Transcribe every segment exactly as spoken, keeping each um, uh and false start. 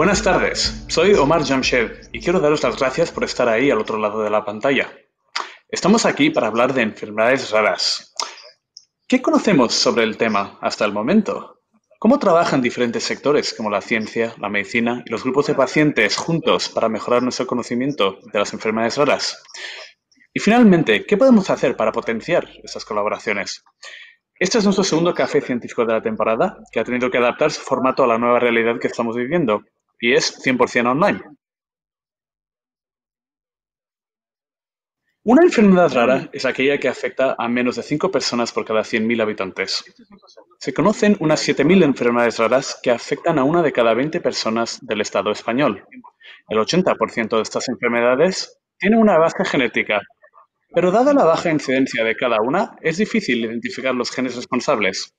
Buenas tardes, soy Omar Jamshed y quiero daros las gracias por estar ahí al otro lado de la pantalla. Estamos aquí para hablar de enfermedades raras. ¿Qué conocemos sobre el tema hasta el momento? ¿Cómo trabajan diferentes sectores como la ciencia, la medicina y los grupos de pacientes juntos para mejorar nuestro conocimiento de las enfermedades raras? Y finalmente, ¿qué podemos hacer para potenciar estas colaboraciones? Este es nuestro segundo café científico de la temporada, que ha tenido que adaptar su formato a la nueva realidad que estamos viviendo, y es cien por cien online. Una enfermedad rara es aquella que afecta a menos de cinco personas por cada cien mil habitantes. Se conocen unas siete mil enfermedades raras que afectan a una de cada veinte personas del Estado español. El ochenta por ciento de estas enfermedades tiene una base genética, pero dada la baja incidencia de cada una, es difícil identificar los genes responsables.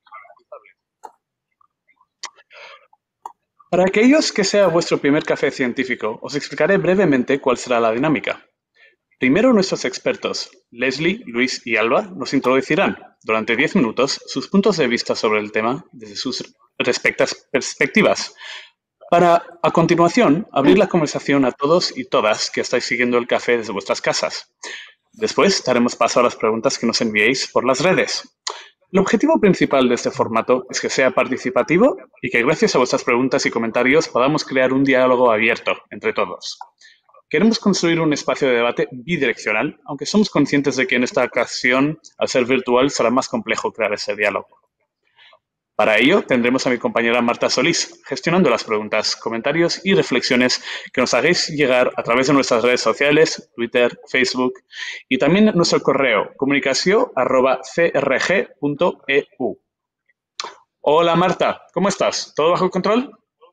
Para aquellos que sea vuestro primer café científico, os explicaré brevemente cuál será la dinámica. Primero nuestros expertos, Leslie, Luis y Alba, nos introducirán, durante diez minutos, sus puntos de vista sobre el tema desde sus respectivas perspectivas, para, a continuación, abrir la conversación a todos y todas que estáis siguiendo el café desde vuestras casas. Después, daremos paso a las preguntas que nos enviéis por las redes. El objetivo principal de este formato es que sea participativo y que gracias a vuestras preguntas y comentarios podamos crear un diálogo abierto entre todos. Queremos construir un espacio de debate bidireccional, aunque somos conscientes de que en esta ocasión, al ser virtual, será más complejo crear ese diálogo. Para ello, tendremos a mi compañera Marta Solís, gestionando las preguntas, comentarios y reflexiones que nos hagáis llegar a través de nuestras redes sociales, Twitter, Facebook y también nuestro correo comunicación arroba c r g punto e u. Hola Marta, ¿cómo estás? ¿Todo bajo control?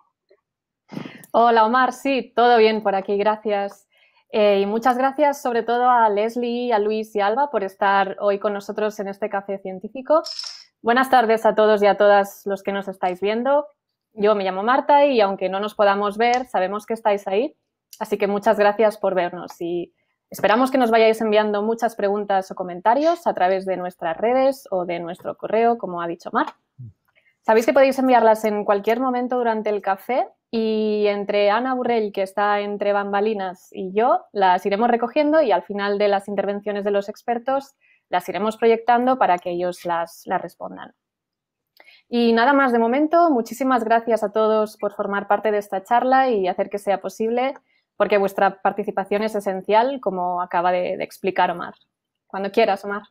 Hola Omar, sí, todo bien por aquí, gracias. Eh, y muchas gracias sobre todo a Leslie, a Luis y a Alba por estar hoy con nosotros en este café científico. Buenas tardes a todos y a todas los que nos estáis viendo. Yo me llamo Marta y aunque no nos podamos ver, sabemos que estáis ahí. Así que muchas gracias por vernos y esperamos que nos vayáis enviando muchas preguntas o comentarios a través de nuestras redes o de nuestro correo, como ha dicho Mar. Sabéis que podéis enviarlas en cualquier momento durante el café y entre Ana Burrell, que está entre bambalinas, y yo las iremos recogiendo y al final de las intervenciones de los expertos las iremos proyectando para que ellos las, las respondan. Y nada más de momento, muchísimas gracias a todos por formar parte de esta charla y hacer que sea posible, porque vuestra participación es esencial, como acaba de, de explicar Omar. Cuando quieras, Omar.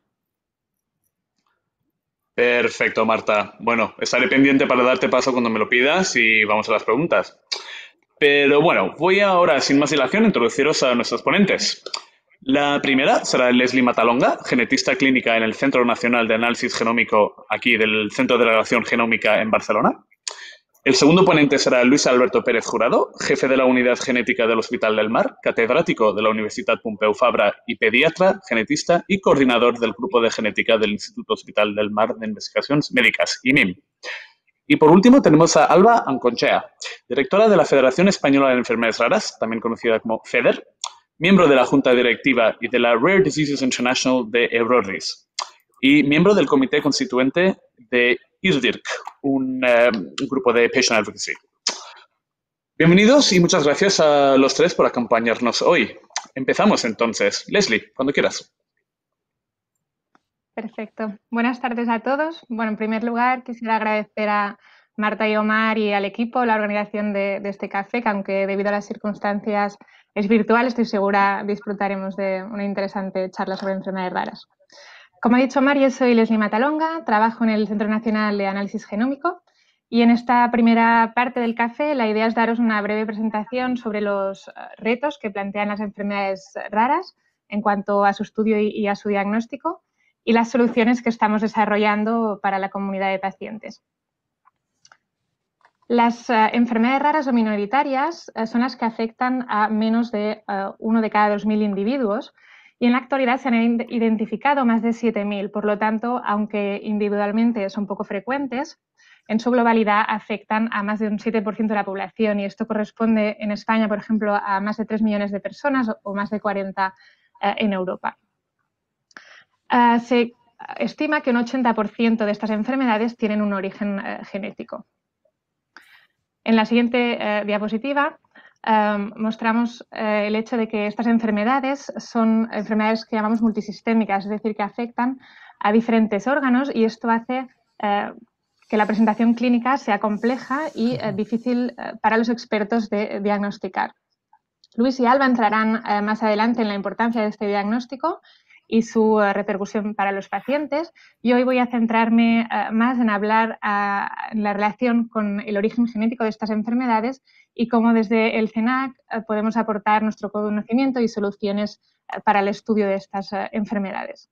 Perfecto, Marta. Bueno, estaré pendiente para darte paso cuando me lo pidas y vamos a las preguntas. Pero bueno, voy ahora, sin más dilación, a introduciros a nuestros ponentes. La primera será Leslie Matalonga, genetista clínica en el Centro Nacional de Análisis Genómico, aquí del Centro de Relación Genómica en Barcelona. El segundo ponente será Luis Alberto Pérez Jurado, jefe de la Unidad Genética del Hospital del Mar, catedrático de la Universitat Pompeu Fabra y pediatra, genetista y coordinador del Grupo de Genética del Instituto Hospital del Mar de Investigaciones Médicas, I M I M. Y por último tenemos a Alba Anconchea, directora de la Federación Española de Enfermedades Raras, también conocida como FEDER, miembro de la Junta Directiva y de la Rare Diseases International de Eurorris, y miembro del Comité Constituente de I R D I R C, un, eh, un grupo de Patient Advocacy. Bienvenidos y muchas gracias a los tres por acompañarnos hoy. Empezamos entonces. Leslie, cuando quieras. Perfecto. Buenas tardes a todos. Bueno, en primer lugar quisiera agradecer a Marta y Omar y al equipo la organización de, de este café, que aunque debido a las circunstancias es virtual, estoy segura disfrutaremos de una interesante charla sobre enfermedades raras. Como ha dicho Omar, yo soy Leslie Matalonga, trabajo en el Centro Nacional de Análisis Genómico y en esta primera parte del café la idea es daros una breve presentación sobre los retos que plantean las enfermedades raras en cuanto a su estudio y a su diagnóstico y las soluciones que estamos desarrollando para la comunidad de pacientes. Las uh, enfermedades raras o minoritarias uh, son las que afectan a menos de uh, uno de cada dos mil individuos y en la actualidad se han identificado más de siete mil. Por lo tanto, aunque individualmente son poco frecuentes, en su globalidad afectan a más de un siete por ciento de la población y esto corresponde en España, por ejemplo, a más de tres millones de personas o más de cuarenta uh, en Europa. Uh, se estima que un ochenta por ciento de estas enfermedades tienen un origen uh, genético. En la siguiente eh, diapositiva eh, mostramos eh, el hecho de que estas enfermedades son enfermedades que llamamos multisistémicas, es decir, que afectan a diferentes órganos, y esto hace eh, que la presentación clínica sea compleja y eh, difícil eh, para los expertos de diagnosticar. Luis y Alba entrarán eh, más adelante en la importancia de este diagnóstico y su uh, repercusión para los pacientes. Y hoy voy a centrarme uh, más en hablar uh, en la relación con el origen genético de estas enfermedades y cómo desde el CENAC uh, podemos aportar nuestro conocimiento y soluciones uh, para el estudio de estas uh, enfermedades.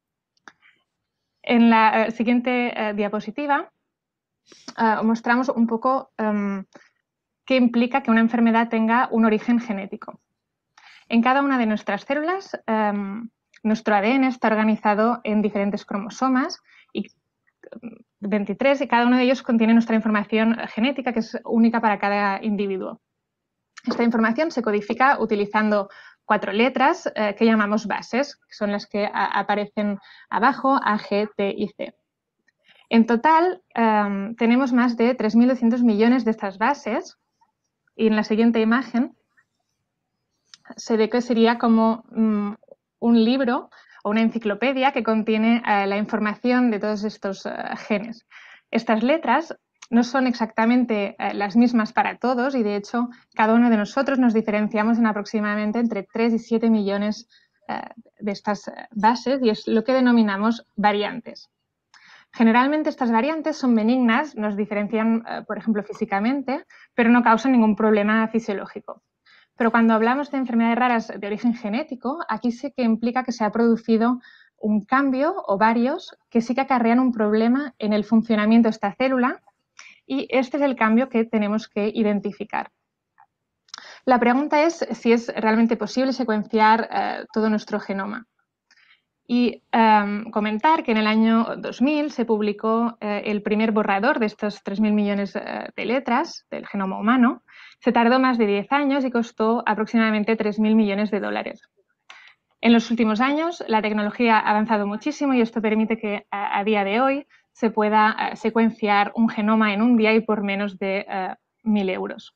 En la uh, siguiente uh, diapositiva uh, mostramos un poco um, qué implica que una enfermedad tenga un origen genético. En cada una de nuestras células, um, nuestro A D N está organizado en diferentes cromosomas, y veintitrés, y cada uno de ellos contiene nuestra información genética, que es única para cada individuo. Esta información se codifica utilizando cuatro letras eh, que llamamos bases, que son las que a, aparecen abajo, A, G, T y C. En total, um, tenemos más de tres mil doscientos millones de estas bases, y en la siguiente imagen se ve que sería como um, un libro o una enciclopedia que contiene uh, la información de todos estos uh, genes. Estas letras no son exactamente uh, las mismas para todos, y de hecho cada uno de nosotros nos diferenciamos en aproximadamente entre tres y siete millones uh, de estas uh, bases, y es lo que denominamos variantes. Generalmente estas variantes son benignas, nos diferencian, uh, por ejemplo, físicamente, pero no causan ningún problema fisiológico. Pero cuando hablamos de enfermedades raras de origen genético, aquí sí que implica que se ha producido un cambio o varios que sí que acarrean un problema en el funcionamiento de esta célula, y este es el cambio que tenemos que identificar. La pregunta es si es realmente posible secuenciar eh, todo nuestro genoma. Y um, comentar que en el año dos mil se publicó eh, el primer borrador de estos tres mil millones eh, de letras del genoma humano. Se tardó más de diez años y costó aproximadamente tres mil millones de dólares. En los últimos años la tecnología ha avanzado muchísimo, y esto permite que a, a día de hoy se pueda uh, secuenciar un genoma en un día y por menos de uh, mil euros.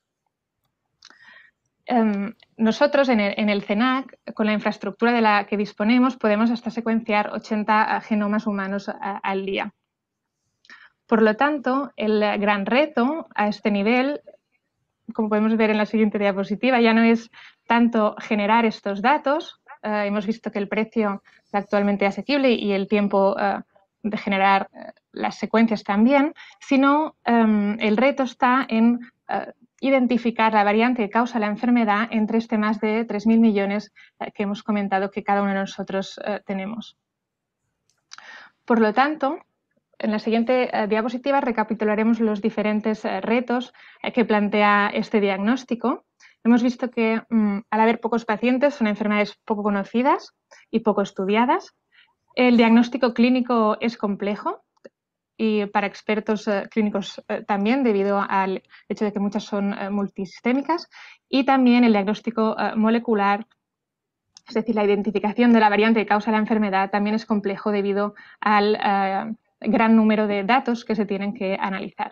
Um, nosotros en el, en el CENAC, con la infraestructura de la que disponemos, podemos hasta secuenciar ochenta genomas humanos a, al día. Por lo tanto, el gran reto a este nivel, como podemos ver en la siguiente diapositiva, ya no es tanto generar estos datos. Uh, hemos visto que el precio es actualmente asequible y el tiempo uh, de generar uh, las secuencias también, sino um, el reto está en uh, identificar la variante que causa la enfermedad entre este más de tres mil millones uh, que hemos comentado que cada uno de nosotros uh, tenemos. Por lo tanto, en la siguiente uh, diapositiva recapitularemos los diferentes uh, retos uh, que plantea este diagnóstico. Hemos visto que um, al haber pocos pacientes son enfermedades poco conocidas y poco estudiadas. El diagnóstico clínico es complejo, y para expertos uh, clínicos uh, también, debido al hecho de que muchas son uh, multisistémicas, y también el diagnóstico uh, molecular, es decir, la identificación de la variante que causa la enfermedad, también es complejo debido al uh, gran número de datos que se tienen que analizar.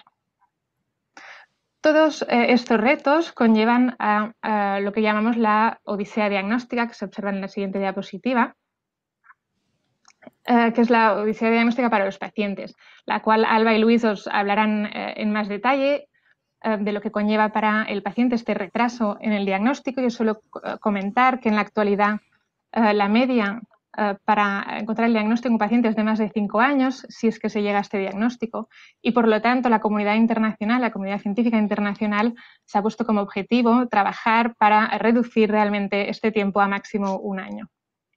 Todos eh, estos retos conllevan a, a lo que llamamos la odisea diagnóstica, que se observa en la siguiente diapositiva, eh, que es la odisea diagnóstica para los pacientes, la cual Alba y Luis os hablarán eh, en más detalle eh, de lo que conlleva para el paciente este retraso en el diagnóstico. Yo suelo eh, comentar que en la actualidad eh, la media Uh, para encontrar el diagnóstico en pacientes de más de cinco años, si es que se llega a este diagnóstico, y por lo tanto la comunidad internacional, la comunidad científica internacional, se ha puesto como objetivo trabajar para reducir realmente este tiempo a máximo un año.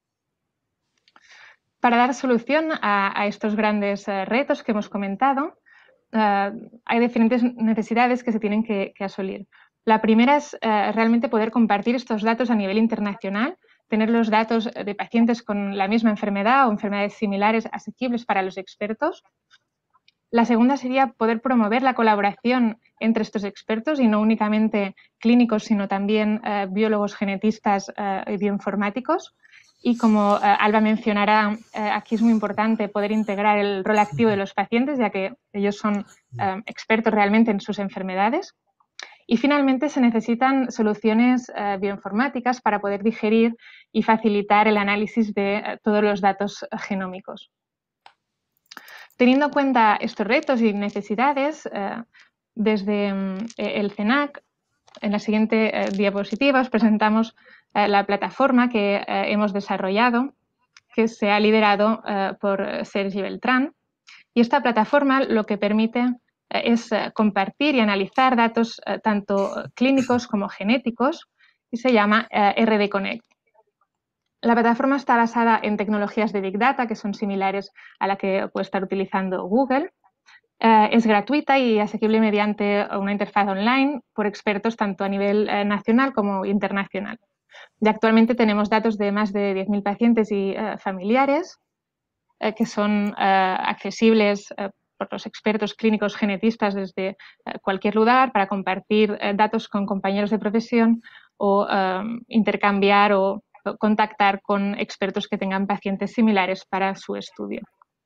Para dar solución a, a estos grandes uh, retos que hemos comentado, uh, hay diferentes necesidades que se tienen que, que asolir. La primera es uh, realmente poder compartir estos datos a nivel internacional, tener los datos de pacientes con la misma enfermedad o enfermedades similares asequibles para los expertos. La segunda sería poder promover la colaboración entre estos expertos, y no únicamente clínicos, sino también eh, biólogos, genetistas eh, y bioinformáticos. Y como eh, Alba mencionará, eh, aquí es muy importante poder integrar el rol activo de los pacientes, ya que ellos son eh, expertos realmente en sus enfermedades. Y finalmente se necesitan soluciones eh, bioinformáticas para poder digerir y facilitar el análisis de eh, todos los datos genómicos. Teniendo en cuenta estos retos y necesidades, eh, desde mm, el C E N A C, en la siguiente eh, diapositiva os presentamos eh, la plataforma que eh, hemos desarrollado, que se ha liderado eh, por Sergi Beltrán. Y esta plataforma lo que permite eh, es eh, compartir y analizar datos eh, tanto clínicos como genéticos y se llama eh, R D Connect. La plataforma está basada en tecnologías de Big Data que son similares a la que puede estar utilizando Google. Eh, es gratuita y asequible mediante una interfaz online por expertos tanto a nivel eh, nacional como internacional. Y actualmente tenemos datos de más de diez mil pacientes y eh, familiares eh, que son eh, accesibles eh, por los expertos clínicos genetistas desde eh, cualquier lugar para compartir eh, datos con compañeros de profesión o eh, intercambiar o contactar con expertos que tengan pacientes similares para su estudio.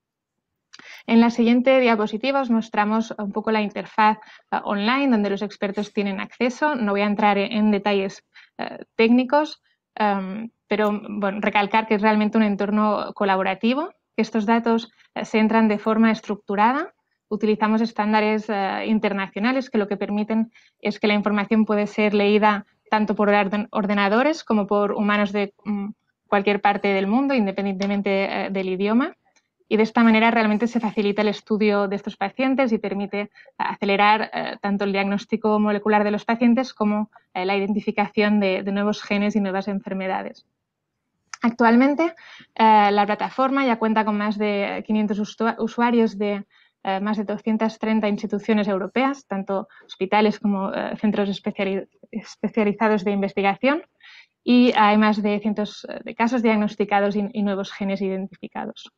En la siguiente diapositiva os mostramos un poco la interfaz uh, online donde los expertos tienen acceso. No voy a entrar en, en detalles uh, técnicos, um, pero bueno, recalcar que es realmente un entorno colaborativo, que estos datos uh, se entran de forma estructurada. Utilizamos estándares uh, internacionales que lo que permiten es que la información puede ser leída tanto por orden ordenadores como por humanos de um, cualquier parte del mundo, independientemente uh, del idioma. Y de esta manera realmente se facilita el estudio de estos pacientes y permite acelerar eh, tanto el diagnóstico molecular de los pacientes como eh, la identificación de, de nuevos genes y nuevas enfermedades. Actualmente eh, la plataforma ya cuenta con más de quinientos usuarios de eh, más de doscientas treinta instituciones europeas, tanto hospitales como eh, centros especiali- especializados de investigación, y hay más de cientos de casos diagnosticados y, y nuevos genes identificados.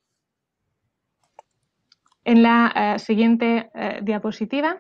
En la uh, siguiente uh, diapositiva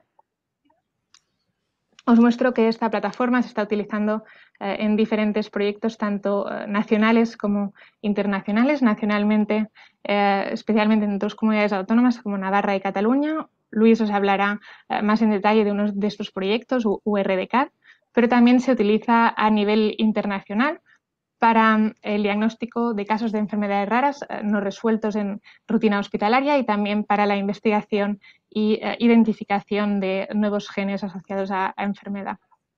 os muestro que esta plataforma se está utilizando uh, en diferentes proyectos, tanto uh, nacionales como internacionales. Nacionalmente, uh, especialmente en dos comunidades autónomas como Navarra y Cataluña. Luis os hablará uh, más en detalle de uno de estos proyectos, U R D C A D, pero también se utiliza a nivel internacional para el diagnóstico de casos de enfermedades raras eh, no resueltos en rutina hospitalaria y también para la investigación y eh, identificación de nuevos genes asociados a, a enfermedad.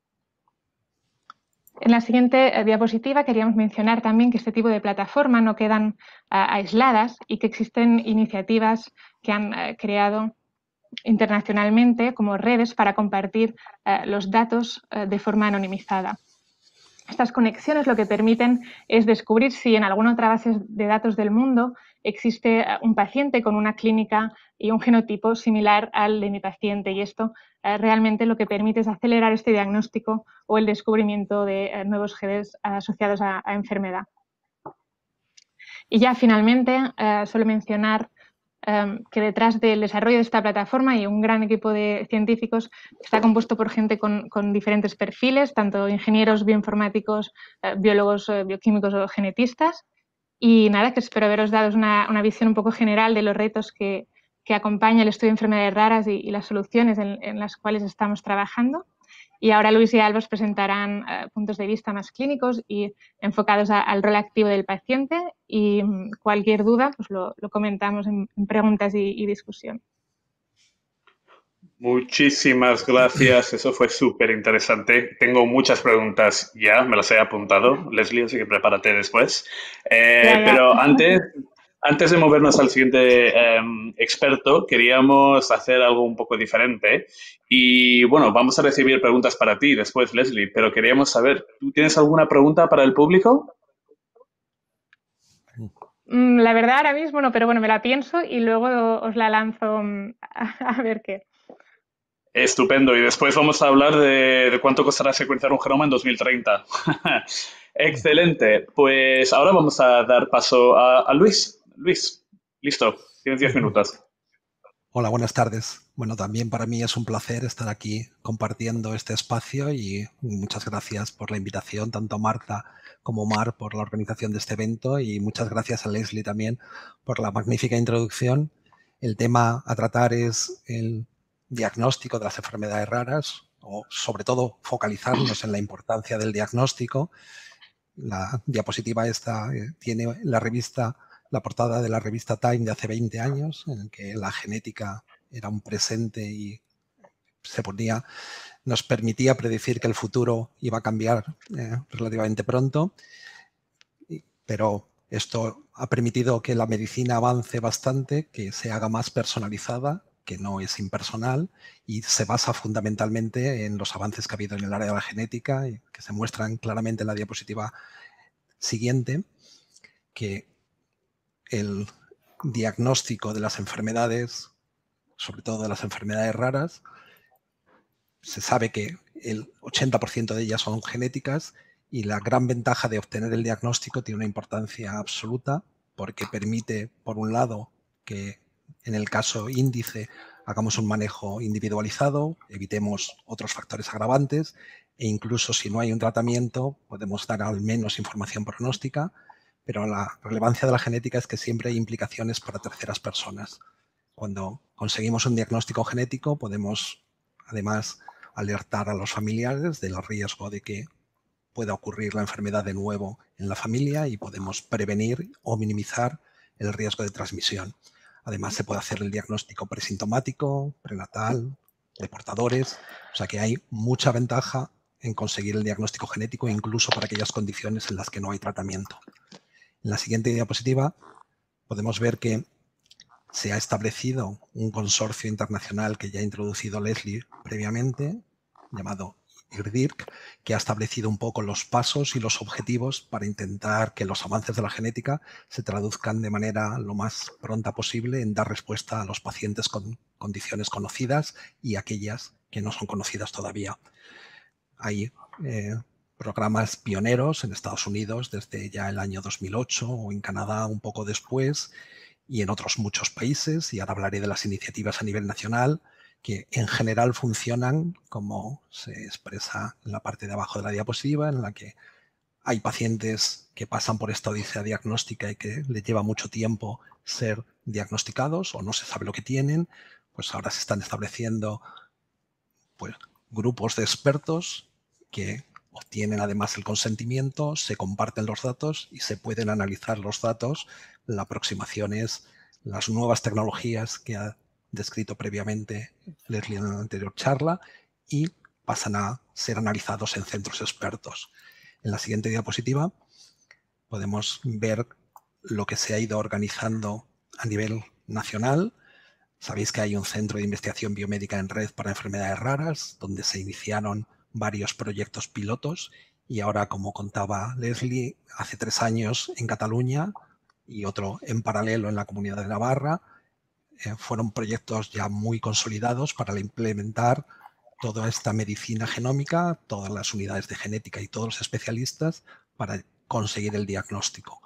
En la siguiente eh, diapositiva queríamos mencionar también que este tipo de plataformas no quedan eh, aisladas y que existen iniciativas que han eh, creado internacionalmente como redes para compartir eh, los datos eh, de forma anonimizada. Estas conexiones lo que permiten es descubrir si en alguna otra base de datos del mundo existe un paciente con una clínica y un genotipo similar al de mi paciente, y esto eh, realmente lo que permite es acelerar este diagnóstico o el descubrimiento de eh, nuevos genes asociados a, a enfermedad. Y ya finalmente eh, suelo mencionar Um, que detrás del desarrollo de esta plataforma y un gran equipo de científicos está compuesto por gente con, con diferentes perfiles, tanto ingenieros, bioinformáticos, eh, biólogos, eh, bioquímicos o genetistas. Y nada, que espero haberos dado una, una visión un poco general de los retos que, que acompaña el estudio de enfermedades raras y, y las soluciones en, en las cuales estamos trabajando. Y ahora Luis y Alba os presentarán uh, puntos de vista más clínicos y enfocados a, al rol activo del paciente, y um, cualquier duda pues lo, lo comentamos en, en preguntas y, y discusión. Muchísimas gracias, eso fue súper interesante. Tengo muchas preguntas ya, me las he apuntado, Leslie, así que prepárate después. Eh, ya, ya. Pero antes... Antes de movernos al siguiente eh, experto, queríamos hacer algo un poco diferente. Y bueno, vamos a recibir preguntas para ti después, Leslie, pero queríamos saber, ¿tú tienes alguna pregunta para el público? La verdad ahora mismo no, pero bueno, me la pienso y luego os la lanzo a, a ver qué. Estupendo, y después vamos a hablar de, de cuánto costará secuenciar un genoma en dos mil treinta. Excelente, pues ahora vamos a dar paso a, a Luis. Luis, listo, tienes diez minutos. Hola, buenas tardes. Bueno, también para mí es un placer estar aquí compartiendo este espacio y muchas gracias por la invitación, tanto a Marta como a Omar por la organización de este evento, y muchas gracias a Leslie también por la magnífica introducción. El tema a tratar es el diagnóstico de las enfermedades raras o sobre todo focalizarnos en la importancia del diagnóstico. La diapositiva esta eh, tiene la revista, la portada de la revista Time de hace veinte años, en que la genética era un presente y se ponía, nos permitía predecir que el futuro iba a cambiar eh, relativamente pronto, pero esto ha permitido que la medicina avance bastante, que se haga más personalizada, que no es impersonal, y se basa fundamentalmente en los avances que ha habido en el área de la genética, y que se muestran claramente en la diapositiva siguiente, que el diagnóstico de las enfermedades, sobre todo de las enfermedades raras, se sabe que el ochenta por ciento de ellas son genéticas, y la gran ventaja de obtener el diagnóstico tiene una importancia absoluta, porque permite, por un lado, que en el caso índice hagamos un manejo individualizado, evitemos otros factores agravantes, e incluso si no hay un tratamiento podemos dar al menos información pronóstica, pero la relevancia de la genética es que siempre hay implicaciones para terceras personas. Cuando conseguimos un diagnóstico genético podemos además alertar a los familiares del riesgo de que pueda ocurrir la enfermedad de nuevo en la familia y podemos prevenir o minimizar el riesgo de transmisión. Además, se puede hacer el diagnóstico presintomático, prenatal, de portadores, o sea que hay mucha ventaja en conseguir el diagnóstico genético, incluso para aquellas condiciones en las que no hay tratamiento. En la siguiente diapositiva podemos ver que se ha establecido un consorcio internacional que ya ha introducido Leslie previamente, llamado I R D I R C, que ha establecido un poco los pasos y los objetivos para intentar que los avances de la genética se traduzcan de manera lo más pronta posible en dar respuesta a los pacientes con condiciones conocidas y aquellas que no son conocidas todavía. Hay eh, programas pioneros en Estados Unidos desde ya el año dos mil ocho o en Canadá un poco después y en otros muchos países, y ahora hablaré de las iniciativas a nivel nacional, que en general funcionan como se expresa en la parte de abajo de la diapositiva, en la que hay pacientes que pasan por esta odisea diagnóstica y que les lleva mucho tiempo ser diagnosticados o no se sabe lo que tienen, pues ahora se están estableciendo pues, grupos de expertos que obtienen además el consentimiento, se comparten los datos y se pueden analizar los datos. La aproximación es las nuevas tecnologías que ha descrito previamente Leslie en la anterior charla y pasan a ser analizados en centros expertos. En la siguiente diapositiva podemos ver lo que se ha ido organizando a nivel nacional. Sabéis que hay un centro de investigación biomédica en red para enfermedades raras, donde se iniciaron varios proyectos pilotos y ahora, como contaba Leslie, hace tres años en Cataluña y otro en paralelo en la Comunidad de Navarra, eh, fueron proyectos ya muy consolidados para implementar toda esta medicina genómica, todas las unidades de genética y todos los especialistas para conseguir el diagnóstico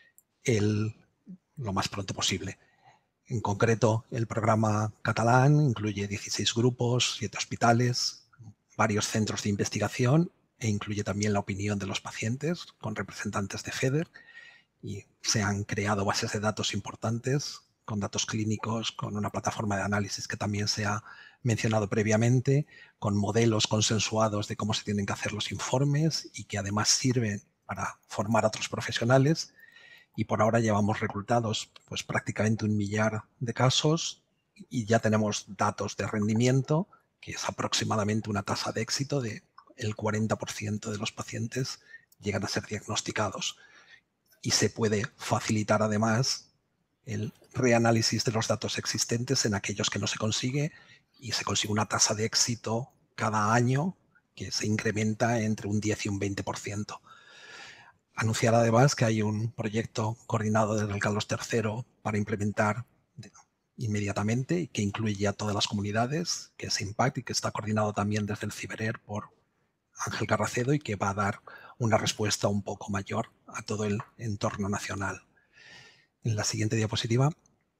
el, lo más pronto posible. En concreto, el programa catalán incluye dieciséis grupos, siete hospitales, varios centros de investigación e incluye también la opinión de los pacientes con representantes de FEDER, y se han creado bases de datos importantes con datos clínicos, con una plataforma de análisis que también se ha mencionado previamente, con modelos consensuados de cómo se tienen que hacer los informes y que además sirven para formar a otros profesionales. Y por ahora llevamos reclutados pues, prácticamente un millar de casos y ya tenemos datos de rendimiento, que es aproximadamente una tasa de éxito de el cuarenta por ciento de los pacientes llegan a ser diagnosticados. Y se puede facilitar además el reanálisis de los datos existentes en aquellos que no se consigue, y se consigue una tasa de éxito cada año que se incrementa entre un diez y un veinte por ciento. Anunciar además que hay un proyecto coordinado desde el Carlos tercero para implementar inmediatamente y que incluye a todas las comunidades, que es IMPACT y que está coordinado también desde el CiberAir por Ángel Carracedo y que va a dar una respuesta un poco mayor a todo el entorno nacional. En la siguiente diapositiva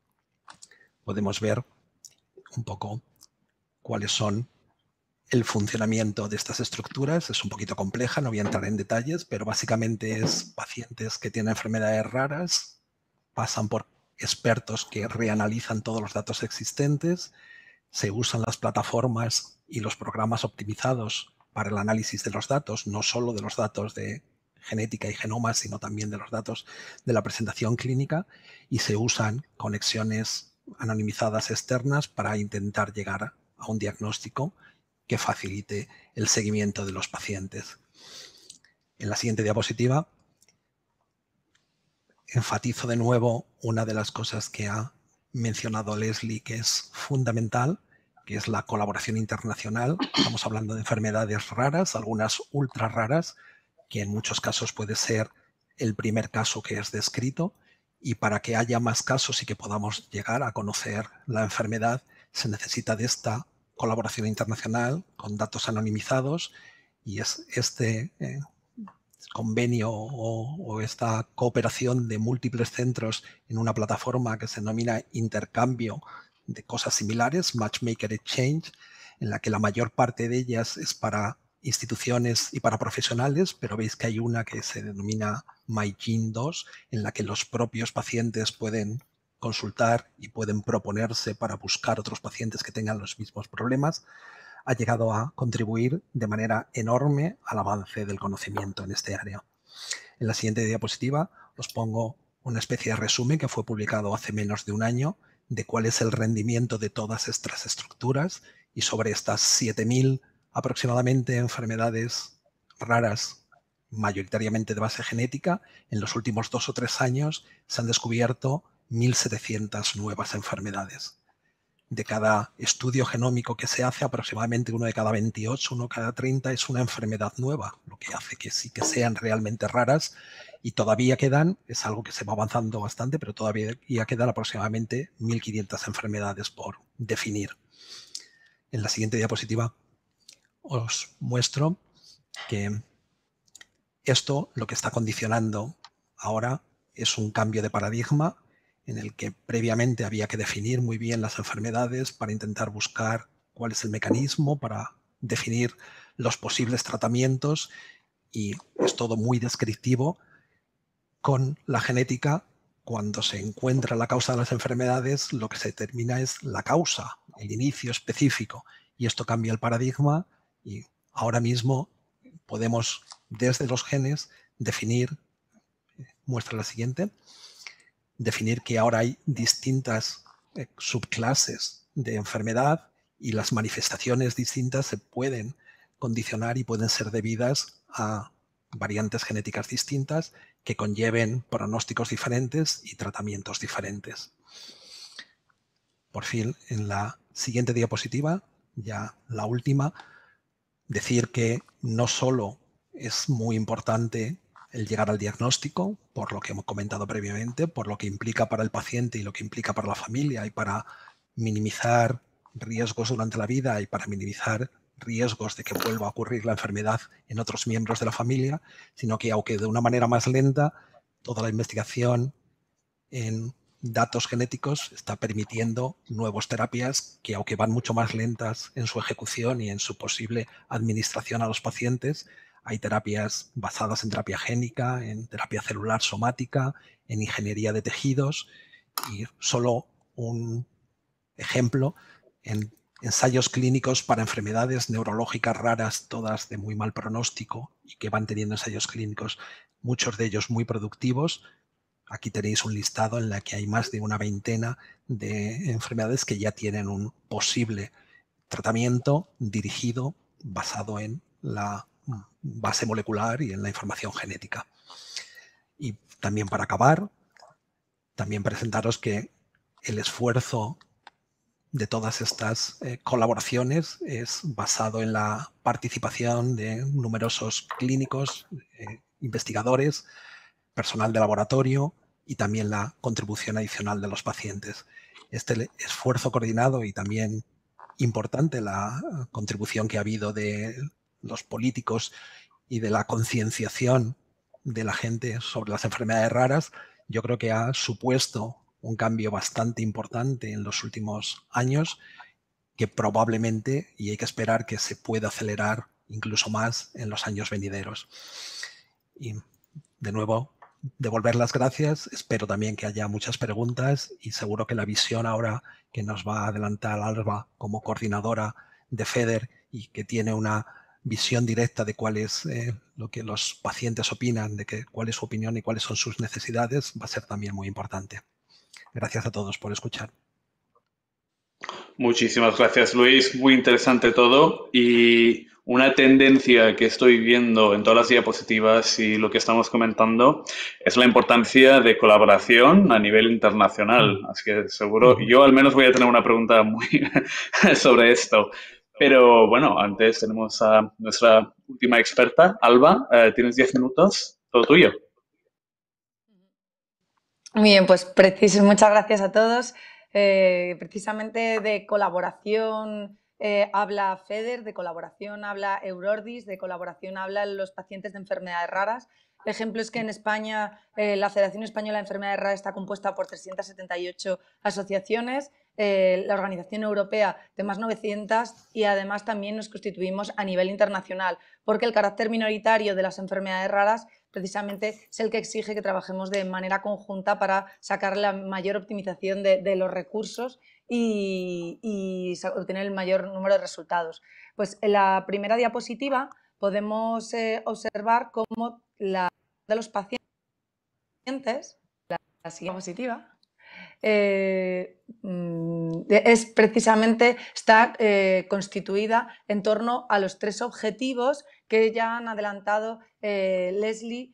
podemos ver un poco cuáles son el funcionamiento de estas estructuras. Es un poquito compleja, no voy a entrar en detalles, pero básicamente es pacientes que tienen enfermedades raras, pasan por expertos que reanalizan todos los datos existentes, se usan las plataformas y los programas optimizados para el análisis de los datos, no solo de los datos de genética y genoma, sino también de los datos de la presentación clínica, y se usan conexiones anonimizadas externas para intentar llegar a un diagnóstico que facilite el seguimiento de los pacientes. En la siguiente diapositiva enfatizo de nuevo una de las cosas que ha mencionado Leslie, que es fundamental, que es la colaboración internacional. Estamos hablando de enfermedades raras, algunas ultra raras, que en muchos casos puede ser el primer caso que es descrito, y para que haya más casos y que podamos llegar a conocer la enfermedad, se necesita de esta colaboración internacional con datos anonimizados, y es este eh, convenio o, o esta cooperación de múltiples centros en una plataforma que se denomina intercambio de cosas similares, Matchmaker Exchange, en la que la mayor parte de ellas es para instituciones y para profesionales, pero veis que hay una que se denomina MyGene dos, en la que los propios pacientes pueden consultar y pueden proponerse para buscar otros pacientes que tengan los mismos problemas. Ha llegado a contribuir de manera enorme al avance del conocimiento en este área. En la siguiente diapositiva os pongo una especie de resumen que fue publicado hace menos de un año de cuál es el rendimiento de todas estas estructuras, y sobre estas siete mil aproximadamente enfermedades raras, mayoritariamente de base genética, en los últimos dos o tres años se han descubierto mil setecientas nuevas enfermedades. De cada estudio genómico que se hace, aproximadamente uno de cada veintiocho, uno de cada treinta es una enfermedad nueva, lo que hace que sí que sean realmente raras, y todavía quedan, es algo que se va avanzando bastante, pero todavía quedan aproximadamente mil quinientas enfermedades por definir. En la siguiente diapositiva os muestro que esto lo que está condicionando ahora es un cambio de paradigma, en el que previamente había que definir muy bien las enfermedades para intentar buscar cuál es el mecanismo, para definir los posibles tratamientos, y es todo muy descriptivo. Con la genética, cuando se encuentra la causa de las enfermedades, lo que se determina es la causa, el inicio específico, y esto cambia el paradigma, y ahora mismo podemos, desde los genes, definir, muestra la siguiente, definir que ahora hay distintas eh, subclases de enfermedad, y las manifestaciones distintas se pueden condicionar y pueden ser debidas a variantes genéticas distintas que conlleven pronósticos diferentes y tratamientos diferentes. Por fin, en la siguiente diapositiva, ya la última, decir que no solo es muy importante el llegar al diagnóstico, por lo que hemos comentado previamente, por lo que implica para el paciente y lo que implica para la familia, y para minimizar riesgos durante la vida y para minimizar riesgos de que vuelva a ocurrir la enfermedad en otros miembros de la familia, sino que, aunque de una manera más lenta, toda la investigación en datos genéticos está permitiendo nuevas terapias que, aunque van mucho más lentas en su ejecución y en su posible administración a los pacientes, hay terapias basadas en terapia génica, en terapia celular somática, en ingeniería de tejidos, y solo un ejemplo, en ensayos clínicos para enfermedades neurológicas raras, todas de muy mal pronóstico y que van teniendo ensayos clínicos, muchos de ellos muy productivos. Aquí tenéis un listado en el que hay más de una veintena de enfermedades que ya tienen un posible tratamiento dirigido basado en la base molecular y en la información genética. Y también, para acabar, también presentaros que el esfuerzo de todas estas eh, colaboraciones es basado en la participación de numerosos clínicos, eh, investigadores, personal de laboratorio y también la contribución adicional de los pacientes. Este esfuerzo coordinado y también importante la contribución que ha habido de los políticos y de la concienciación de la gente sobre las enfermedades raras, yo creo que ha supuesto un cambio bastante importante en los últimos años, que probablemente, y hay que esperar que se pueda acelerar incluso más en los años venideros. Y de nuevo, devolver las gracias. Espero también que haya muchas preguntas, y seguro que la visión ahora que nos va a adelantar Alba como coordinadora de FEDER y que tiene una visión directa de cuál es eh, lo que los pacientes opinan, de que, cuál es su opinión y cuáles son sus necesidades, va a ser también muy importante. Gracias a todos por escuchar. Muchísimas gracias, Luis. Muy interesante todo. Y una tendencia que estoy viendo en todas las diapositivas y lo que estamos comentando es la importancia de colaboración a nivel internacional. Así que seguro, yo al menos voy a tener una pregunta muy sobre esto. Pero bueno, antes tenemos a nuestra última experta, Alba. Eh, tienes diez minutos, todo tuyo. Muy bien, pues precis muchas gracias a todos. Eh, precisamente de colaboración eh, habla FEDER, de colaboración habla Eurordis, de colaboración hablan los pacientes de enfermedades raras. El ejemplo es que en España eh, la Federación Española de Enfermedades Raras está compuesta por trescientas setenta y ocho asociaciones, eh, la Organización Europea de más novecientas y además también nos constituimos a nivel internacional porque el carácter minoritario de las enfermedades raras precisamente es el que exige que trabajemos de manera conjunta para sacar la mayor optimización de, de los recursos y, y obtener el mayor número de resultados. Pues en la primera diapositiva podemos eh, observar cómo la de los pacientes, la, la siguiente diapositiva, eh, es precisamente está eh, constituida en torno a los tres objetivos que ya han adelantado eh, Leslie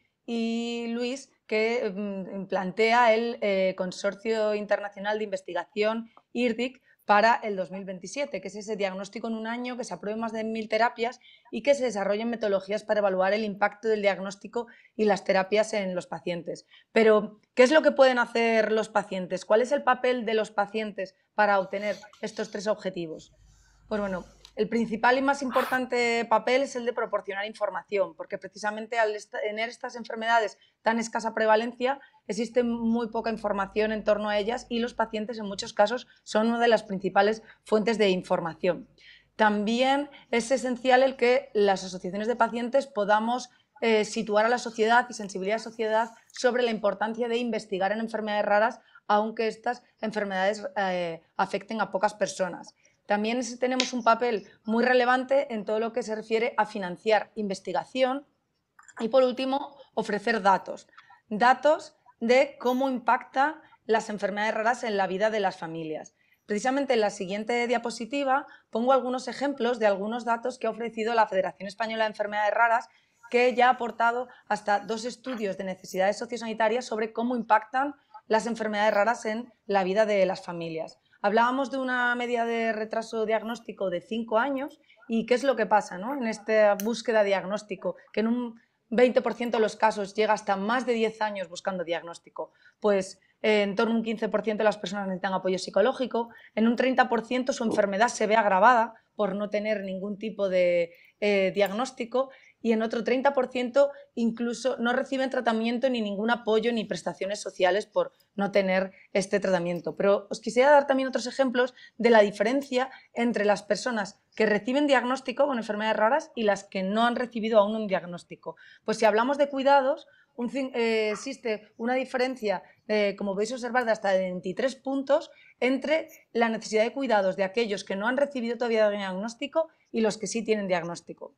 y Luis, que mm, plantea el eh, Consorcio Internacional de Investigación I R D I C para el dos mil veintisiete, que es ese diagnóstico en un año, que se aprueben más de mil terapias y que se desarrollen metodologías para evaluar el impacto del diagnóstico y las terapias en los pacientes. Pero, ¿qué es lo que pueden hacer los pacientes? ¿Cuál es el papel de los pacientes para obtener estos tres objetivos? Pues bueno, el principal y más importante papel es el de proporcionar información, porque precisamente al tener estas enfermedades tan escasa prevalencia, existe muy poca información en torno a ellas y los pacientes en muchos casos son una de las principales fuentes de información. También es esencial el que las asociaciones de pacientes podamos eh, situar a la sociedad y sensibilizar a la sociedad sobre la importancia de investigar en enfermedades raras, aunque estas enfermedades eh, afecten a pocas personas. También tenemos un papel muy relevante en todo lo que se refiere a financiar investigación y, por último, ofrecer datos. Datos de cómo impactan las enfermedades raras en la vida de las familias. Precisamente en la siguiente diapositiva pongo algunos ejemplos de algunos datos que ha ofrecido la Federación Española de Enfermedades Raras, que ya ha aportado hasta dos estudios de necesidades sociosanitarias sobre cómo impactan las enfermedades raras en la vida de las familias. Hablábamos de una media de retraso diagnóstico de cinco años y ¿qué es lo que pasa, ¿no? En esta búsqueda de diagnóstico? Que en un veinte por ciento de los casos llega hasta más de diez años buscando diagnóstico. Pues eh, en torno a un quince por ciento de las personas necesitan apoyo psicológico, en un treinta por ciento su enfermedad se ve agravada por no tener ningún tipo de eh, diagnóstico y en otro treinta por ciento incluso no reciben tratamiento ni ningún apoyo ni prestaciones sociales por no tener este tratamiento. Pero os quisiera dar también otros ejemplos de la diferencia entre las personas que reciben diagnóstico con enfermedades raras y las que no han recibido aún un diagnóstico. Pues si hablamos de cuidados, un, eh, existe una diferencia, eh, como podéis observar, de hasta veintitrés puntos entre la necesidad de cuidados de aquellos que no han recibido todavía diagnóstico y los que sí tienen diagnóstico.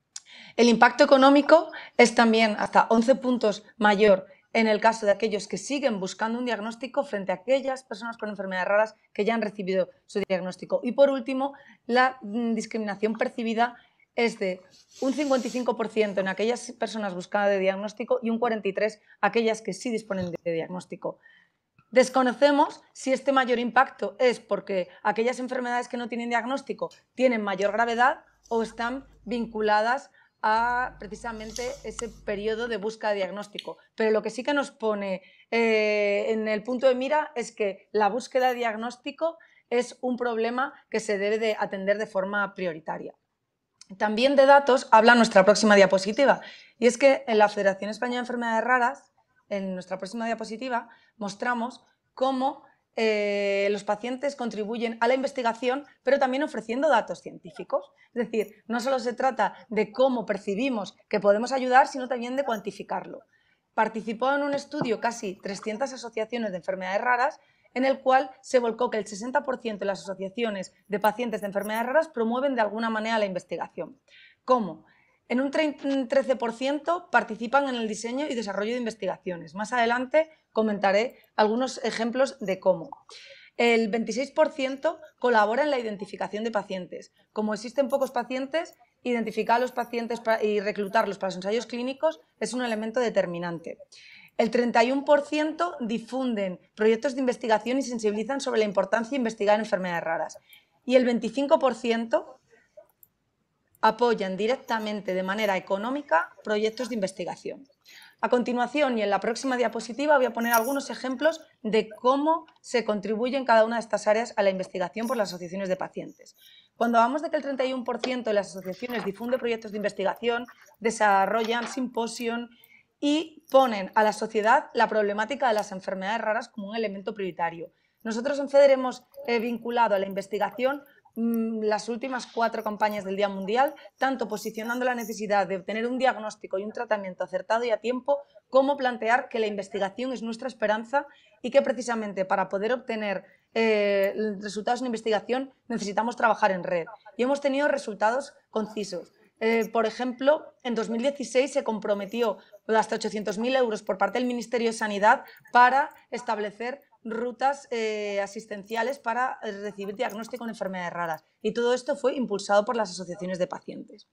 El impacto económico es también hasta once puntos mayor en el caso de aquellos que siguen buscando un diagnóstico frente a aquellas personas con enfermedades raras que ya han recibido su diagnóstico. Y por último, la discriminación percibida es de un cincuenta y cinco por ciento en aquellas personas buscadas de diagnóstico y un cuarenta y tres por ciento aquellas que sí disponen de diagnóstico. Desconocemos si este mayor impacto es porque aquellas enfermedades que no tienen diagnóstico tienen mayor gravedad o están vinculadas a precisamente ese periodo de búsqueda de diagnóstico. Pero lo que sí que nos pone eh, en el punto de mira es que la búsqueda de diagnóstico es un problema que se debe de atender de forma prioritaria. También de datos habla nuestra próxima diapositiva, y es que en la Federación Española de Enfermedades Raras, en nuestra próxima diapositiva, mostramos cómo Eh, los pacientes contribuyen a la investigación, pero también ofreciendo datos científicos. Es decir, no solo se trata de cómo percibimos que podemos ayudar, sino también de cuantificarlo. participó en un estudio casi trescientas asociaciones de enfermedades raras, en el cual se volcó que el sesenta por ciento de las asociaciones de pacientes de enfermedades raras promueven de alguna manera la investigación. ¿Cómo? En un trece por ciento participan en el diseño y desarrollo de investigaciones. Más adelante comentaré algunos ejemplos de cómo. El veintiséis por ciento colabora en la identificación de pacientes. Como existen pocos pacientes, identificar a los pacientes y reclutarlos para los ensayos clínicos es un elemento determinante. El treinta y uno por ciento difunden proyectos de investigación y sensibilizan sobre la importancia de investigar en enfermedades raras. Y el veinticinco por ciento apoyan directamente de manera económica proyectos de investigación. A continuación y en la próxima diapositiva voy a poner algunos ejemplos de cómo se contribuye en cada una de estas áreas a la investigación por las asociaciones de pacientes. Cuando hablamos de que el treinta y uno por ciento de las asociaciones difunde proyectos de investigación, desarrollan simposios y ponen a la sociedad la problemática de las enfermedades raras como un elemento prioritario. Nosotros en FEDER hemos eh, vinculado a la investigación las últimas cuatro campañas del Día Mundial, tanto posicionando la necesidad de obtener un diagnóstico y un tratamiento acertado y a tiempo, como plantear que la investigación es nuestra esperanza y que precisamente para poder obtener eh, resultados en investigación necesitamos trabajar en red. Y hemos tenido resultados concisos. Eh, por ejemplo, en dos mil dieciséis se comprometió hasta ochocientos mil euros por parte del Ministerio de Sanidad para establecer rutas eh, asistenciales para recibir diagnóstico en enfermedades raras. Y todo esto fue impulsado por las asociaciones de pacientes.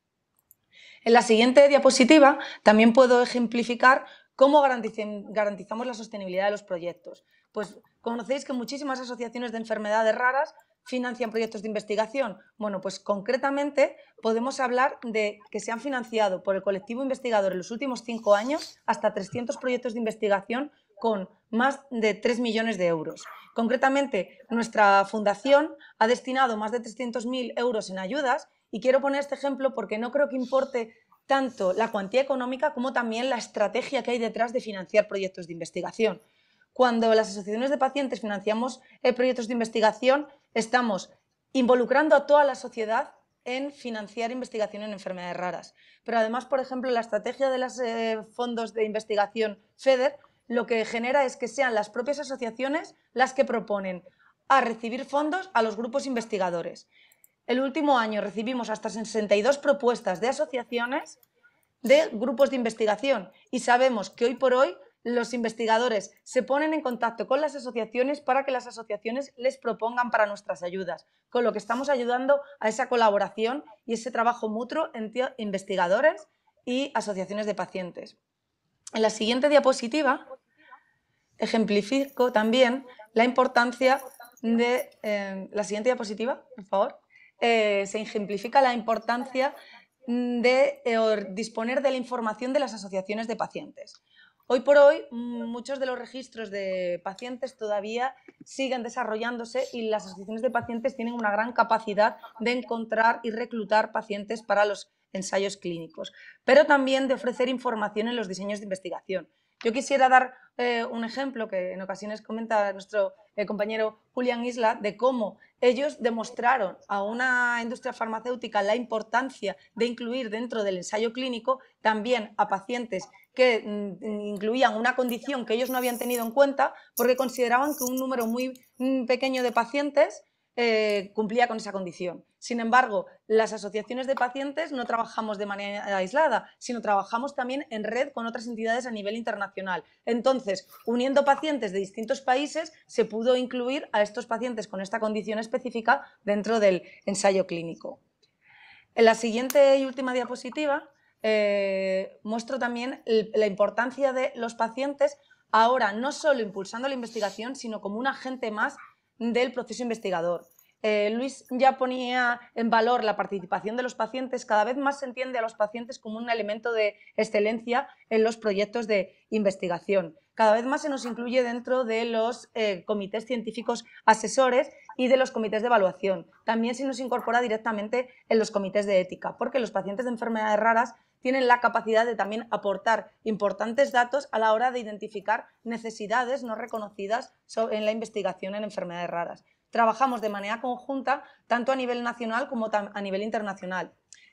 En la siguiente diapositiva también puedo ejemplificar cómo garantizamos la sostenibilidad de los proyectos. Pues conocéis que muchísimas asociaciones de enfermedades raras financian proyectos de investigación. Bueno, pues concretamente podemos hablar de que se han financiado por el colectivo investigador en los últimos cinco años hasta trescientos proyectos de investigación con más de tres millones de euros. Concretamente, nuestra fundación ha destinado más de trescientos mil euros en ayudas y quiero poner este ejemplo porque no creo que importe tanto la cuantía económica como también la estrategia que hay detrás de financiar proyectos de investigación. Cuando las asociaciones de pacientes financiamos eh, proyectos de investigación, estamos involucrando a toda la sociedad en financiar investigación en enfermedades raras. Pero además, por ejemplo, la estrategia de los eh, fondos de investigación FEDER lo que genera es que sean las propias asociaciones las que proponen a recibir fondos a los grupos investigadores. El último año recibimos hasta sesenta y dos propuestas de asociaciones de grupos de investigación y sabemos que hoy por hoy los investigadores se ponen en contacto con las asociaciones para que las asociaciones les propongan para nuestras ayudas, con lo que estamos ayudando a esa colaboración y ese trabajo mutuo entre investigadores y asociaciones de pacientes. En la siguiente diapositiva ejemplifico también la importancia de... Eh, la siguiente diapositiva, por favor. Eh, se ejemplifica la importancia de eh, disponer de la información de las asociaciones de pacientes. Hoy por hoy, muchos de los registros de pacientes todavía siguen desarrollándose y las asociaciones de pacientes tienen una gran capacidad de encontrar y reclutar pacientes para los ensayos clínicos, pero también de ofrecer información en los diseños de investigación. Yo quisiera dar eh, un ejemplo que en ocasiones comenta nuestro eh, compañero Julián Isla de cómo ellos demostraron a una industria farmacéutica la importancia de incluir dentro del ensayo clínico también a pacientes que mm, incluían una condición que ellos no habían tenido en cuenta porque consideraban que un número muy mm, pequeño de pacientes Eh, cumplía con esa condición. Sin embargo, las asociaciones de pacientes no trabajamos de manera aislada, sino trabajamos también en red con otras entidades a nivel internacional. Entonces, uniendo pacientes de distintos países, se pudo incluir a estos pacientes con esta condición específica dentro del ensayo clínico. En la siguiente y última diapositiva eh, muestro también el, la importancia de los pacientes ahora no solo impulsando la investigación, sino como un agente más del proceso investigador. Eh, Luis ya ponía en valor la participación de los pacientes. Cada vez más se entiende a los pacientes como un elemento de excelencia en los proyectos de investigación. Cada vez más se nos incluye dentro de los eh, comités científicos asesores y de los comités de evaluación. También se nos incorpora directamente en los comités de ética, porque los pacientes de enfermedades raras tienen la capacidad de también aportar importantes datos a la hora de identificar necesidades no reconocidas en la investigación en enfermedades raras. Trabajamos de manera conjunta tanto a nivel nacional como a nivel internacional.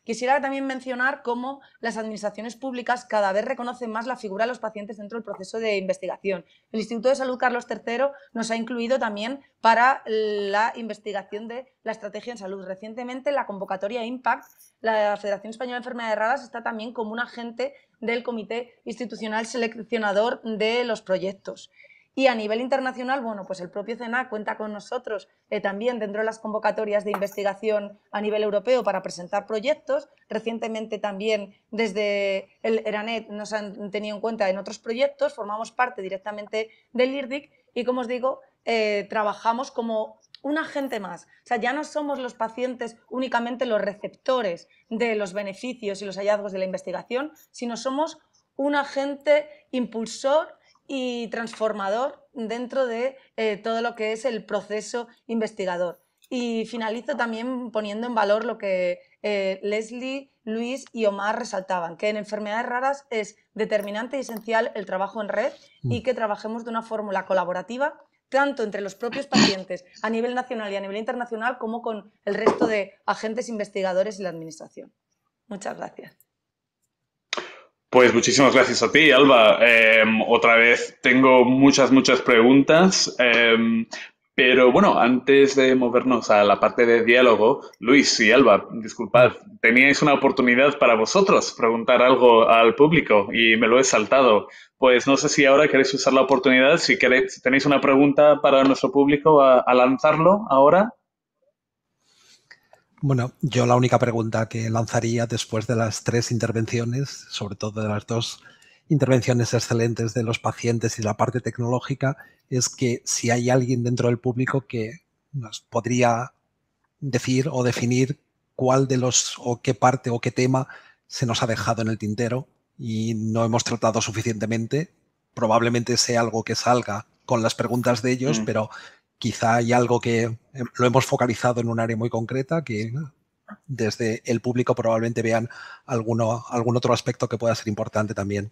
Quisiera también mencionar cómo las administraciones públicas cada vez reconocen más la figura de los pacientes dentro del proceso de investigación. El Instituto de Salud Carlos tercero nos ha incluido también para la investigación de la estrategia en salud. Recientemente, en la convocatoria IMPACT, la Federación Española de Enfermedades Raras está también como un agente del Comité Institucional Seleccionador de los proyectos. Y a nivel internacional, bueno, pues el propio C E N A C cuenta con nosotros eh, también dentro de las convocatorias de investigación a nivel europeo para presentar proyectos. Recientemente también desde el ERANET nos han tenido en cuenta en otros proyectos, formamos parte directamente del I R D I C y, como os digo, eh, trabajamos como un agente más. O sea, ya no somos los pacientes únicamente los receptores de los beneficios y los hallazgos de la investigación, sino somos un agente impulsor y transformador dentro de eh, todo lo que es el proceso investigador. Y finalizo también poniendo en valor lo que eh, Leslie, Luis y Omar resaltaban, que en enfermedades raras es determinante y esencial el trabajo en red y que trabajemos de una fórmula colaborativa tanto entre los propios pacientes a nivel nacional y a nivel internacional como con el resto de agentes investigadores y la administración. Muchas gracias. Pues muchísimas gracias a ti, Alba. Eh, otra vez tengo muchas, muchas preguntas, eh, pero bueno, antes de movernos a la parte de diálogo, Luis y Alba, disculpad, teníais una oportunidad para vosotros preguntar algo al público y me lo he saltado. Pues no sé si ahora queréis usar la oportunidad, si, queréis, si tenéis una pregunta para nuestro público a, a lanzarlo ahora. Bueno, yo la única pregunta que lanzaría después de las tres intervenciones, sobre todo de las dos intervenciones excelentes de los pacientes y la parte tecnológica, es que si hay alguien dentro del público que nos podría decir o definir cuál de los o qué parte o qué tema se nos ha dejado en el tintero y no hemos tratado suficientemente. Probablemente sea algo que salga con las preguntas de ellos, mm. pero quizá hay algo que lo hemos focalizado en un área muy concreta que desde el público probablemente vean alguno, algún otro aspecto que pueda ser importante también.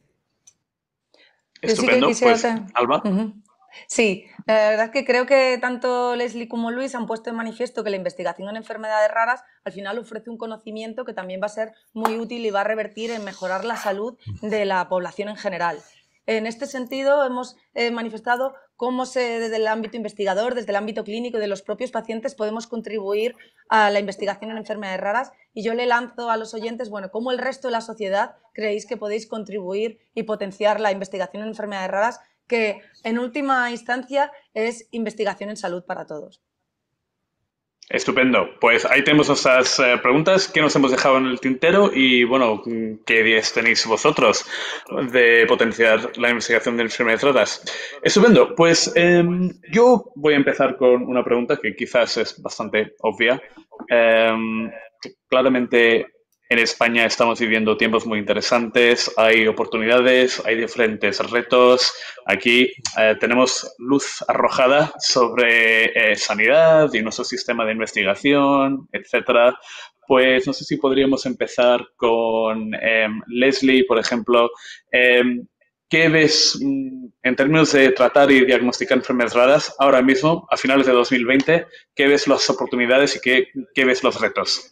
Estupendo, sí pues, te... Alba. Uh-huh. Sí, la verdad es que creo que tanto Leslie como Luis han puesto en manifiesto que la investigación en enfermedades raras al final ofrece un conocimiento que también va a ser muy útil y va a revertir en mejorar la salud de la población en general. En este sentido, hemos eh, manifestado cómo se, desde el ámbito investigador, desde el ámbito clínico y de los propios pacientes podemos contribuir a la investigación en enfermedades raras y yo le lanzo a los oyentes, bueno, cómo el resto de la sociedad creéis que podéis contribuir y potenciar la investigación en enfermedades raras, que en última instancia es investigación en salud para todos. Estupendo. Pues ahí tenemos nuestras eh, preguntas que nos hemos dejado en el tintero y, bueno, ¿qué ideas tenéis vosotros de potenciar la investigación de enfermedades raras? Estupendo. Pues eh, yo voy a empezar con una pregunta que quizás es bastante obvia. Eh, claramente en España estamos viviendo tiempos muy interesantes, hay oportunidades, hay diferentes retos. Aquí eh, tenemos luz arrojada sobre eh, sanidad y nuestro sistema de investigación, etcétera. Pues no sé si podríamos empezar con eh, Leslie, por ejemplo. Eh, ¿Qué ves en términos de tratar y diagnosticar enfermedades raras ahora mismo, a finales de dos mil veinte? ¿Qué ves las oportunidades y qué, qué ves los retos?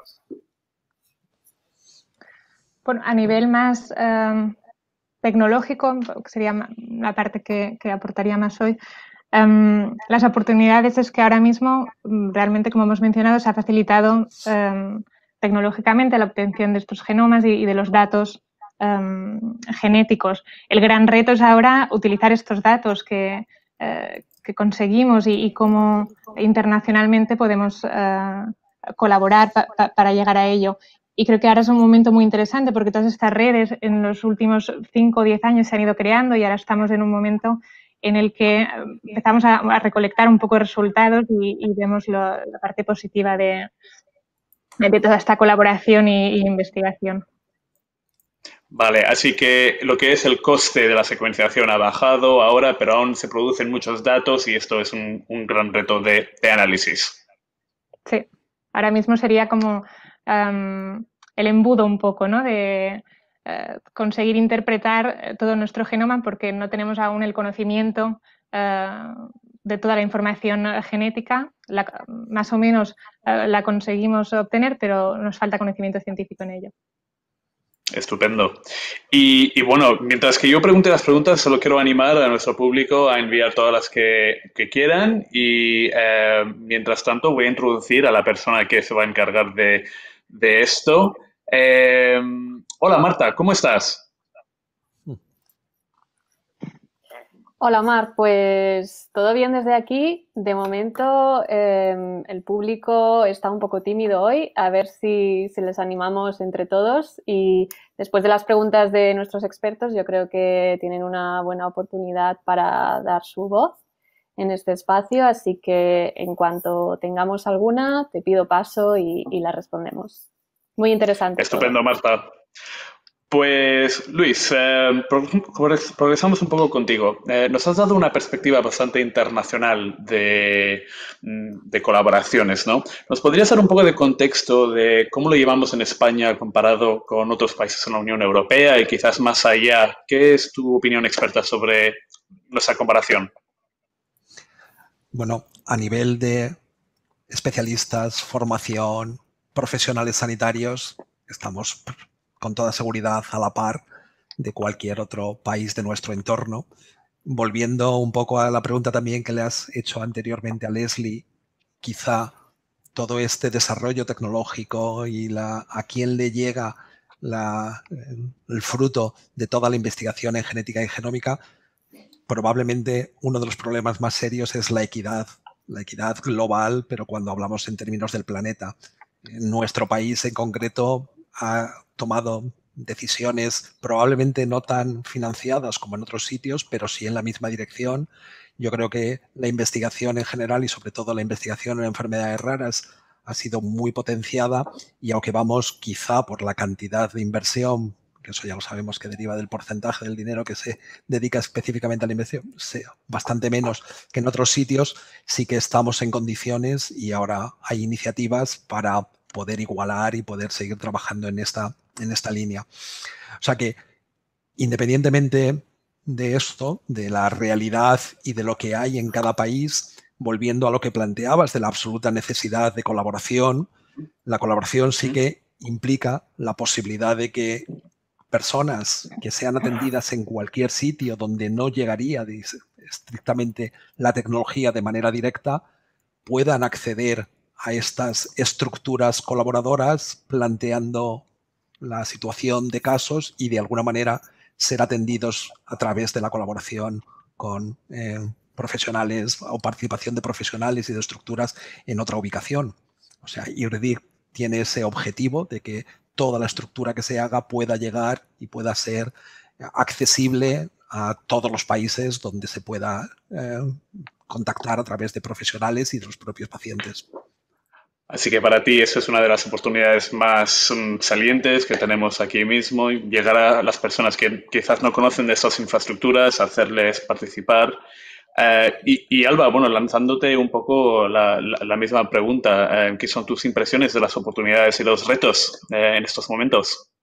Bueno, a nivel más eh, tecnológico, que sería la parte que, que aportaría más hoy, um, las oportunidades es que ahora mismo, realmente, como hemos mencionado, se ha facilitado um, tecnológicamente la obtención de estos genomas y, y de los datos um, genéticos. El gran reto es ahora utilizar estos datos que, uh, que conseguimos y, y cómo internacionalmente podemos uh, colaborar pa, pa, para llegar a ello. Y creo que ahora es un momento muy interesante porque todas estas redes en los últimos cinco o diez años se han ido creando y ahora estamos en un momento en el que empezamos a, a recolectar un poco de resultados y, y vemos lo, la parte positiva de, de toda esta colaboración y, y investigación. Vale, así que lo que es el coste de la secuenciación ha bajado ahora, pero aún se producen muchos datos y esto es un, un gran reto de, de análisis. Sí, ahora mismo sería como um, el embudo un poco, ¿no? De uh, conseguir interpretar todo nuestro genoma porque no tenemos aún el conocimiento uh, de toda la información genética, la, más o menos uh, la conseguimos obtener, pero nos falta conocimiento científico en ello. Estupendo. Y, y bueno, mientras que yo pregunte las preguntas, solo quiero animar a nuestro público a enviar todas las que, que quieran y eh, mientras tanto voy a introducir a la persona que se va a encargar de, de esto. Eh, hola Marta, ¿cómo estás? Hola Mar, pues todo bien desde aquí. De momento eh, el público está un poco tímido hoy, a ver si, si les animamos entre todos y después de las preguntas de nuestros expertos yo creo que tienen una buena oportunidad para dar su voz en este espacio, así que en cuanto tengamos alguna te pido paso y, y la respondemos. Muy interesante. Estupendo, Marta. Pues, Luis, eh, progresamos un poco contigo. Eh, nos has dado una perspectiva bastante internacional de, de colaboraciones, ¿no? ¿Nos podrías dar un poco de contexto de cómo lo llevamos en España comparado con otros países en la Unión Europea y quizás más allá? ¿Qué es tu opinión experta sobre nuestra comparación? Bueno, a nivel de especialistas, formación, profesionales sanitarios, estamos con toda seguridad a la par de cualquier otro país de nuestro entorno. Volviendo un poco a la pregunta también que le has hecho anteriormente a Leslie, quizá todo este desarrollo tecnológico y la, a quién le llega la, el fruto de toda la investigación en genética y genómica, probablemente uno de los problemas más serios es la equidad, la equidad global, pero cuando hablamos en términos del planeta. En nuestro país en concreto ha tomado decisiones probablemente no tan financiadas como en otros sitios, pero sí en la misma dirección. Yo creo que la investigación en general y sobre todo la investigación en enfermedades raras ha sido muy potenciada y aunque vamos quizá por la cantidad de inversión, que eso ya lo sabemos que deriva del porcentaje del dinero que se dedica específicamente a la investigación, sea bastante menos que en otros sitios, sí que estamos en condiciones y ahora hay iniciativas para poder igualar y poder seguir trabajando en esta, en esta línea. O sea que, independientemente de esto, de la realidad y de lo que hay en cada país, volviendo a lo que planteabas de la absoluta necesidad de colaboración, la colaboración sí que implica la posibilidad de que personas que sean atendidas en cualquier sitio donde no llegaría estrictamente la tecnología de manera directa, puedan acceder a estas estructuras colaboradoras planteando la situación de casos y de alguna manera ser atendidos a través de la colaboración con eh, profesionales o participación de profesionales y de estructuras en otra ubicación. O sea, I R D I tiene ese objetivo de que toda la estructura que se haga pueda llegar y pueda ser accesible a todos los países donde se pueda eh, contactar a través de profesionales y de los propios pacientes. Así que para ti eso es una de las oportunidades más um, salientes que tenemos aquí mismo, llegar a las personas que quizás no conocen de estas infraestructuras, hacerles participar. Uh, y, y Alba, bueno, lanzándote un poco la, la, la misma pregunta, uh, ¿qué son tus impresiones de las oportunidades y los retos uh, en estos momentos?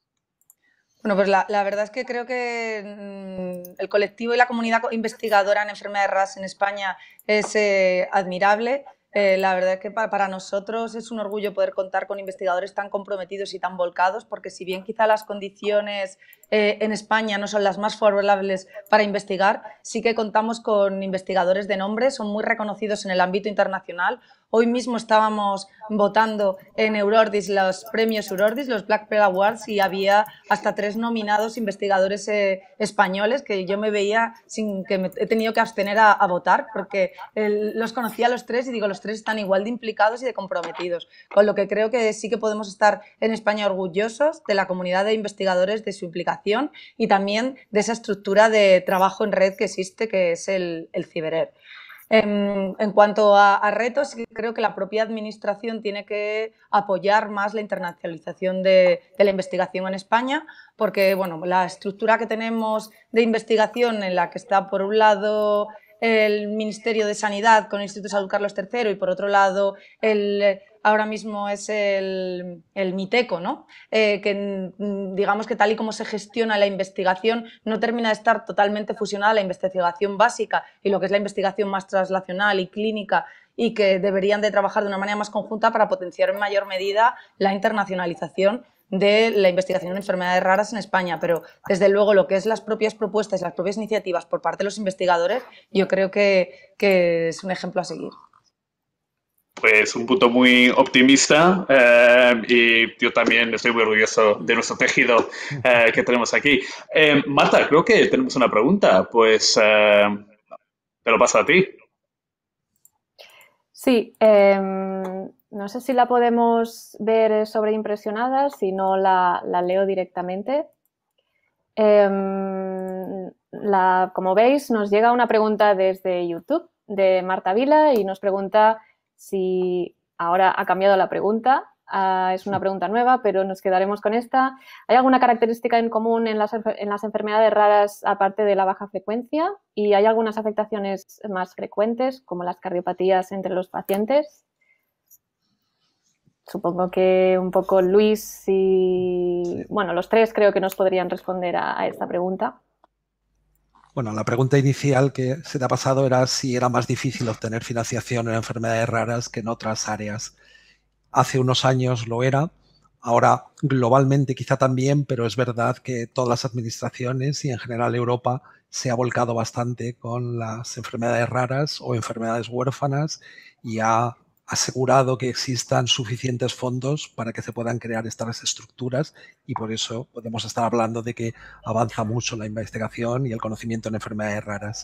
Bueno, pues la, la verdad es que creo que mmm, el colectivo y la comunidad investigadora en enfermedades raras en España es eh, admirable. Eh, la verdad es que para, para nosotros es un orgullo poder contar con investigadores tan comprometidos y tan volcados, porque si bien quizá las condiciones eh, en España no son las más favorables para investigar, sí que contamos con investigadores de nombre, son muy reconocidos en el ámbito internacional. Hoy mismo estábamos votando en Eurordis los premios Eurordis, los Black Pearl Awards, y había hasta tres nominados investigadores eh, españoles que yo me veía sin que me he tenido que abstener a, a votar porque el, los conocía a los tres y digo, los tres están igual de implicados y de comprometidos, con lo que creo que sí que podemos estar en España orgullosos de la comunidad de investigadores, de su implicación y también de esa estructura de trabajo en red que existe, que es el, el CiberER. En, en cuanto a, a retos, creo que la propia administración tiene que apoyar más la internacionalización de, de la investigación en España, porque bueno, la estructura que tenemos de investigación en la que está por un lado el Ministerio de Sanidad con el Instituto de Salud Carlos tercero y por otro lado el, ahora mismo es el, el MITECO, ¿no? Eh, que digamos que tal y como se gestiona la investigación no termina de estar totalmente fusionada la investigación básica y lo que es la investigación más translacional y clínica, y que deberían de trabajar de una manera más conjunta para potenciar en mayor medida la internacionalización de la investigación en enfermedades raras en España. Pero, desde luego, lo que es las propias propuestas y las propias iniciativas por parte de los investigadores, yo creo que, que es un ejemplo a seguir. Pues un punto muy optimista eh, y yo también estoy muy orgulloso de nuestro tejido eh, que tenemos aquí. Eh, Marta, creo que tenemos una pregunta, pues eh, te lo paso a ti. Sí, eh, no sé si la podemos ver sobreimpresionada, si no la, la leo directamente. Eh, la, como veis, nos llega una pregunta desde YouTube de Marta Vila y nos pregunta si ahora ha cambiado la pregunta. Uh, es una pregunta nueva, pero nos quedaremos con esta. ¿Hay alguna característica en común en las, en las enfermedades raras aparte de la baja frecuencia? ¿Y hay algunas afectaciones más frecuentes, como las cardiopatías entre los pacientes? Supongo que un poco Luis y... Bueno, los tres creo que nos podrían responder a, a esta pregunta. Bueno, la pregunta inicial que se te ha pasado era si era más difícil obtener financiación en enfermedades raras que en otras áreas. Hace unos años lo era, ahora globalmente quizá también, pero es verdad que todas las administraciones y en general Europa se ha volcado bastante con las enfermedades raras o enfermedades huérfanas y ha asegurado que existan suficientes fondos para que se puedan crear estas estructuras y por eso podemos estar hablando de que avanza mucho la investigación y el conocimiento en enfermedades raras.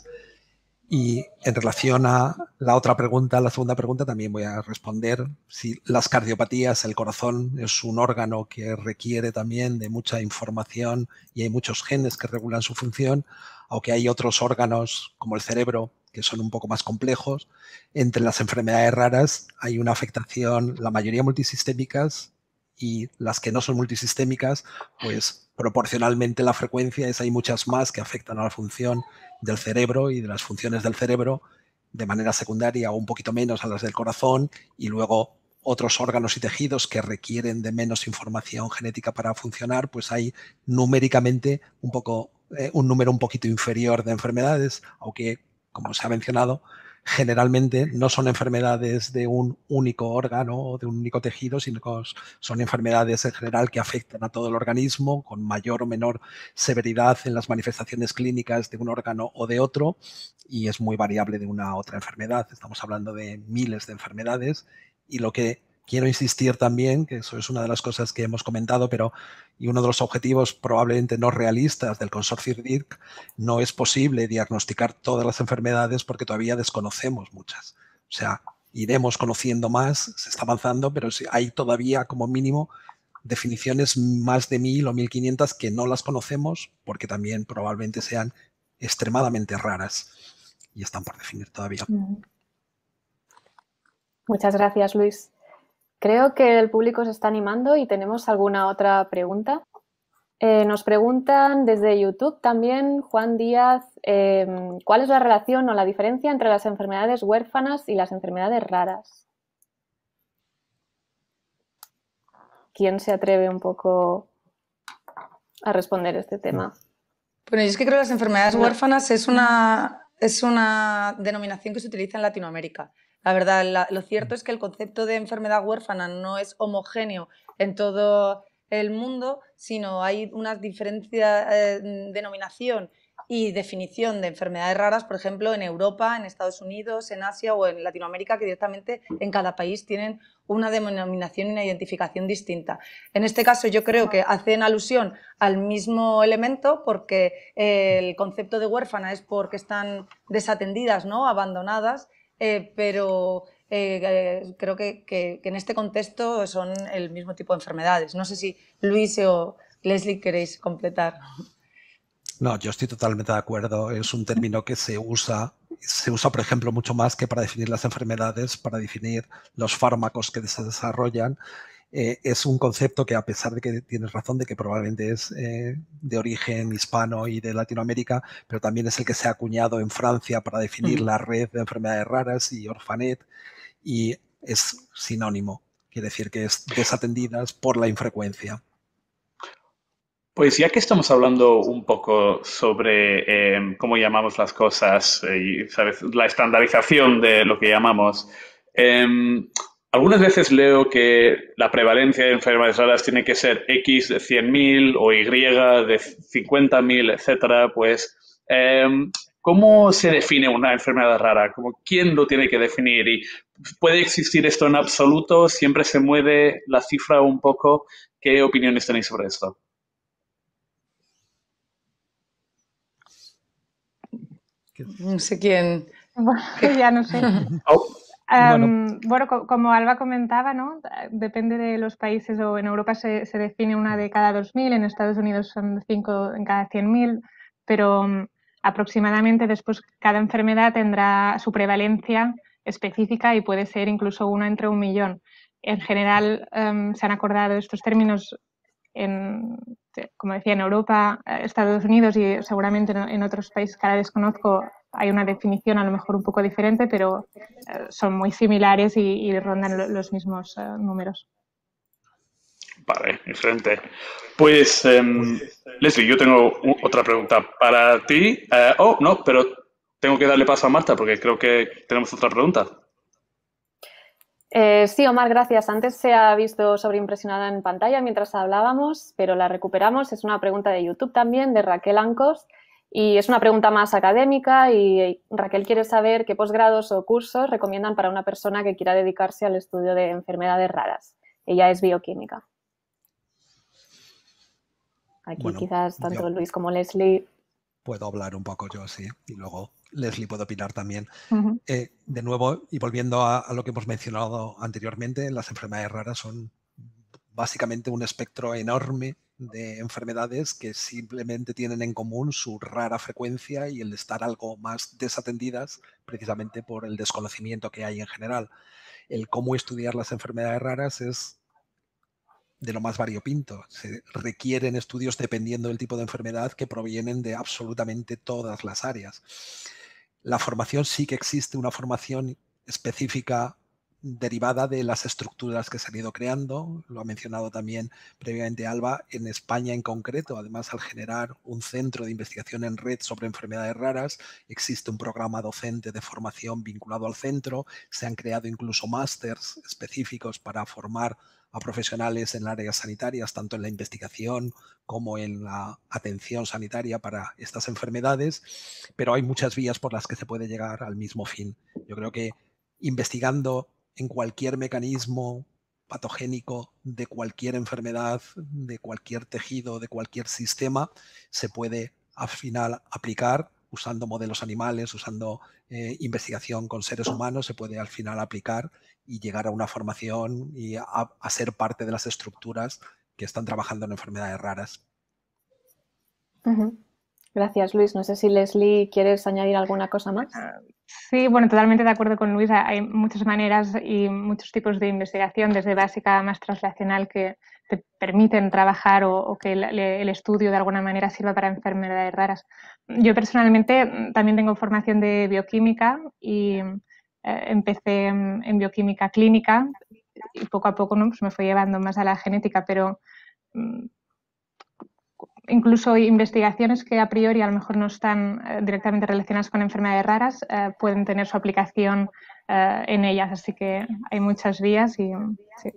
Y en relación a la otra pregunta, la segunda pregunta, también voy a responder si las cardiopatías, el corazón es un órgano que requiere también de mucha información y hay muchos genes que regulan su función, aunque hay otros órganos como el cerebro que son un poco más complejos. Entre las enfermedades raras hay una afectación, la mayoría multisistémicas, y las que no son multisistémicas, pues proporcionalmente la frecuencia es hay muchas más que afectan a la función del cerebro y de las funciones del cerebro de manera secundaria o un poquito menos a las del corazón y luego otros órganos y tejidos que requieren de menos información genética para funcionar, pues hay numéricamente un poco eh, un número un poquito inferior de enfermedades, aunque como se ha mencionado, generalmente no son enfermedades de un único órgano o de un único tejido, sino que son enfermedades en general que afectan a todo el organismo con mayor o menor severidad en las manifestaciones clínicas de un órgano o de otro y es muy variable de una a otra enfermedad. Estamos hablando de miles de enfermedades y lo que quiero insistir también, que eso es una de las cosas que hemos comentado, pero y uno de los objetivos probablemente no realistas del consorcio I R D I C, no es posible diagnosticar todas las enfermedades porque todavía desconocemos muchas. O sea, iremos conociendo más, se está avanzando, pero hay todavía como mínimo definiciones más de mil o mil quinientas que no las conocemos porque también probablemente sean extremadamente raras y están por definir todavía. Muchas gracias, Luis. Creo que el público se está animando y tenemos alguna otra pregunta. Eh, nos preguntan desde YouTube también, Juan Díaz, eh, ¿cuál es la relación o la diferencia entre las enfermedades huérfanas y las enfermedades raras? ¿Quién se atreve un poco a responder este tema? Bueno, yo es que creo que las enfermedades no. huérfanas es una, es una denominación que se utiliza en Latinoamérica. La verdad, la, lo cierto es que el concepto de enfermedad huérfana no es homogéneo en todo el mundo, sino hay una diferencia de eh, denominación y definición de enfermedades raras, por ejemplo, en Europa, en Estados Unidos, en Asia o en Latinoamérica, que directamente en cada país tienen una denominación y una identificación distinta. En este caso yo creo que hacen alusión al mismo elemento porque eh, el concepto de huérfana es porque están desatendidas, ¿no? Abandonadas, eh, pero eh, eh, creo que, que, que en este contexto son el mismo tipo de enfermedades. No sé si Luis o Leslie queréis completar. No, yo estoy totalmente de acuerdo. Es un término que se usa, se usa, por ejemplo, mucho más que para definir las enfermedades, para definir los fármacos que se desarrollan. Eh, es un concepto que, a pesar de que tienes razón de que probablemente es eh, de origen hispano y de Latinoamérica, pero también es el que se ha acuñado en Francia para definir uh-huh. la red de enfermedades raras y Orphanet, y es sinónimo, quiere decir que es desatendidas por la infrecuencia. Pues ya que estamos hablando un poco sobre eh, cómo llamamos las cosas eh, y, ¿sabes?, la estandarización de lo que llamamos, eh, algunas veces leo que la prevalencia de enfermedades raras tiene que ser X de cien mil o Y de cincuenta mil, etcétera. Pues, eh, ¿cómo se define una enfermedad rara? ¿Cómo, ¿Quién lo tiene que definir? ¿Y puede existir esto en absoluto? ¿Siempre se mueve la cifra un poco? ¿Qué opiniones tenéis sobre esto? No sé quién. Bueno, ya no sé. Oh. Um, bueno, bueno, como Alba comentaba, ¿no? Depende de los países, o en Europa se, se define una de cada dos mil, en Estados Unidos son cinco en cada cien mil, pero um, aproximadamente después cada enfermedad tendrá su prevalencia específica y puede ser incluso una entre un millón. En general um, se han acordado estos términos en, como decía, en Europa, Estados Unidos y seguramente en otros países que ahora desconozco hay una definición a lo mejor un poco diferente, pero eh, son muy similares y, y rondan los mismos eh, números. Vale, excelente. Pues, um, Leslie, yo tengo otra pregunta para ti. Uh, oh, no, pero tengo que darle paso a Marta porque creo que tenemos otra pregunta. Eh, sí, Omar, gracias. Antes se ha visto sobreimpresionada en pantalla mientras hablábamos, pero la recuperamos. Es una pregunta de YouTube también, de Raquel Ancos, y es una pregunta más académica, y Raquel quiere saber qué posgrados o cursos recomiendan para una persona que quiera dedicarse al estudio de enfermedades raras. Ella es bioquímica. Aquí bueno, quizás tanto Luis como Leslie... Puedo hablar un poco yo, sí, y luego Leslie puede opinar también. Uh-huh. eh, de nuevo, y volviendo a, a lo que hemos mencionado anteriormente, las enfermedades raras son básicamente un espectro enorme de enfermedades que simplemente tienen en común su rara frecuencia y el estar algo más desatendidas precisamente por el desconocimiento que hay en general. El cómo estudiar las enfermedades raras es de lo más variopinto. Se requieren estudios dependiendo del tipo de enfermedad que provienen de absolutamente todas las áreas. La formación sí que existe, una formación específica derivada de las estructuras que se han ido creando. Lo ha mencionado también previamente Alba. En España en concreto, además, al generar un centro de investigación en red sobre enfermedades raras, existe un programa docente de formación vinculado al centro. Se han creado incluso másters específicos para formar a profesionales en áreas sanitarias, tanto en la investigación como en la atención sanitaria para estas enfermedades, pero hay muchas vías por las que se puede llegar al mismo fin. Yo creo que investigando en cualquier mecanismo patogénico de cualquier enfermedad, de cualquier tejido, de cualquier sistema, se puede al final aplicar usando modelos animales, usando eh, investigación con seres humanos, se puede al final aplicar y llegar a una formación y a, a ser parte de las estructuras que están trabajando en enfermedades raras. Uh-huh. Gracias, Luis. No sé si, Leslie, ¿quieres añadir alguna cosa más? Sí, bueno, totalmente de acuerdo con Luis. Hay muchas maneras y muchos tipos de investigación, desde básica a más translacional, que te permiten trabajar o, o que el, el estudio de alguna manera sirva para enfermedades raras. Yo personalmente también tengo formación de bioquímica y eh, empecé en, en bioquímica clínica y poco a poco, ¿no?, pues me fui llevando más a la genética, pero mm, incluso investigaciones que a priori a lo mejor no están eh, directamente relacionadas con enfermedades raras eh, pueden tener su aplicación eh, en ellas, así que hay muchas vías y sí.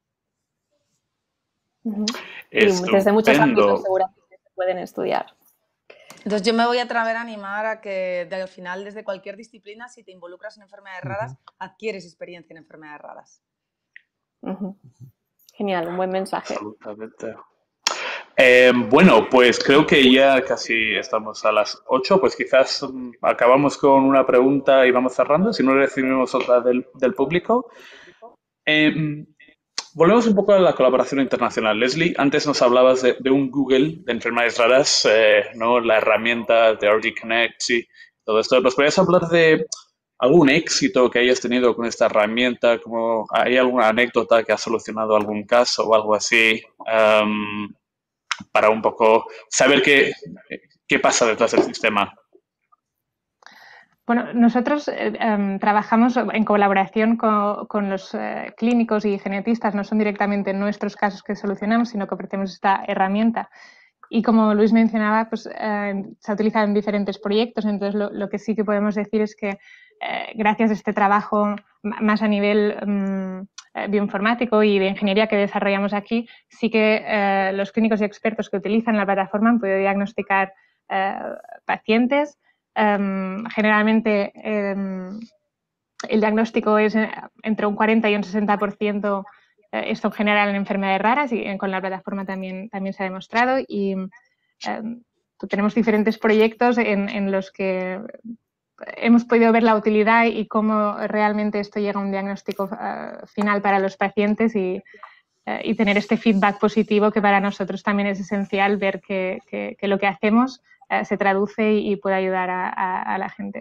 Uh-huh. Y desde muchos ámbitos seguramente se pueden estudiar. Entonces yo me voy a atrever a animar a que al final, desde cualquier disciplina, si te involucras en enfermedades raras, uh-huh, adquieres experiencia en enfermedades raras. Uh-huh. Genial, un buen mensaje. Absolutamente. Eh, bueno, pues creo que ya casi estamos a las ocho, pues quizás um, acabamos con una pregunta y vamos cerrando, si no recibimos otra del, del público. Eh, volvemos un poco a la colaboración internacional. Leslie, antes nos hablabas de, de un Google de enfermedades raras, eh, ¿no?, la herramienta de R D Connect y todo esto. ¿Nos podrías hablar de algún éxito que hayas tenido con esta herramienta, como hay alguna anécdota que ha solucionado algún caso o algo así, um, para un poco saber qué, qué pasa detrás del sistema. Bueno, nosotros eh, eh, trabajamos en colaboración con, con los eh, clínicos y genetistas, no son directamente nuestros casos que solucionamos, sino que ofrecemos esta herramienta. Y como Luis mencionaba, pues eh, se ha utilizado en diferentes proyectos, entonces lo, lo que sí que podemos decir es que eh, gracias a este trabajo más a nivel um, bioinformático y de ingeniería que desarrollamos aquí, sí que eh, los clínicos y expertos que utilizan la plataforma han podido diagnosticar eh, pacientes. Um, generalmente um, el diagnóstico es entre un cuarenta y un sesenta por ciento, eh, esto en general en enfermedades raras, y con la plataforma también, también se ha demostrado, y um, tenemos diferentes proyectos en, en los que hemos podido ver la utilidad y cómo realmente esto llega a un diagnóstico uh, final para los pacientes, y, uh, y tener este feedback positivo, que para nosotros también es esencial, ver que, que, que lo que hacemos se traduce y puede ayudar a, a, a la gente.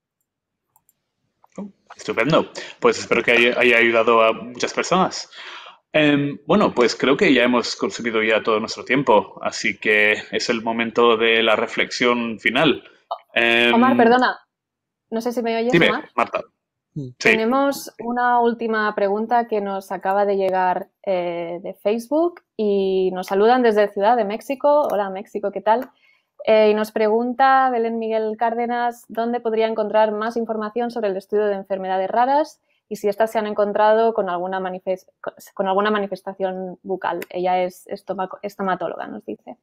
Estupendo. Pues espero que haya, haya ayudado a muchas personas. Eh, bueno, pues creo que ya hemos consumido ya todo nuestro tiempo, así que es el momento de la reflexión final. Eh, Omar, perdona. No sé si me oyes, dime, Omar. Marta. Sí. Tenemos una última pregunta que nos acaba de llegar eh, de Facebook y nos saludan desde Ciudad de México. Hola, México, ¿qué tal? Eh, y nos pregunta Belén Miguel Cárdenas dónde podría encontrar más información sobre el estudio de enfermedades raras y si estas se han encontrado con alguna, manifest con alguna manifestación bucal. Ella es estomatóloga, nos dice.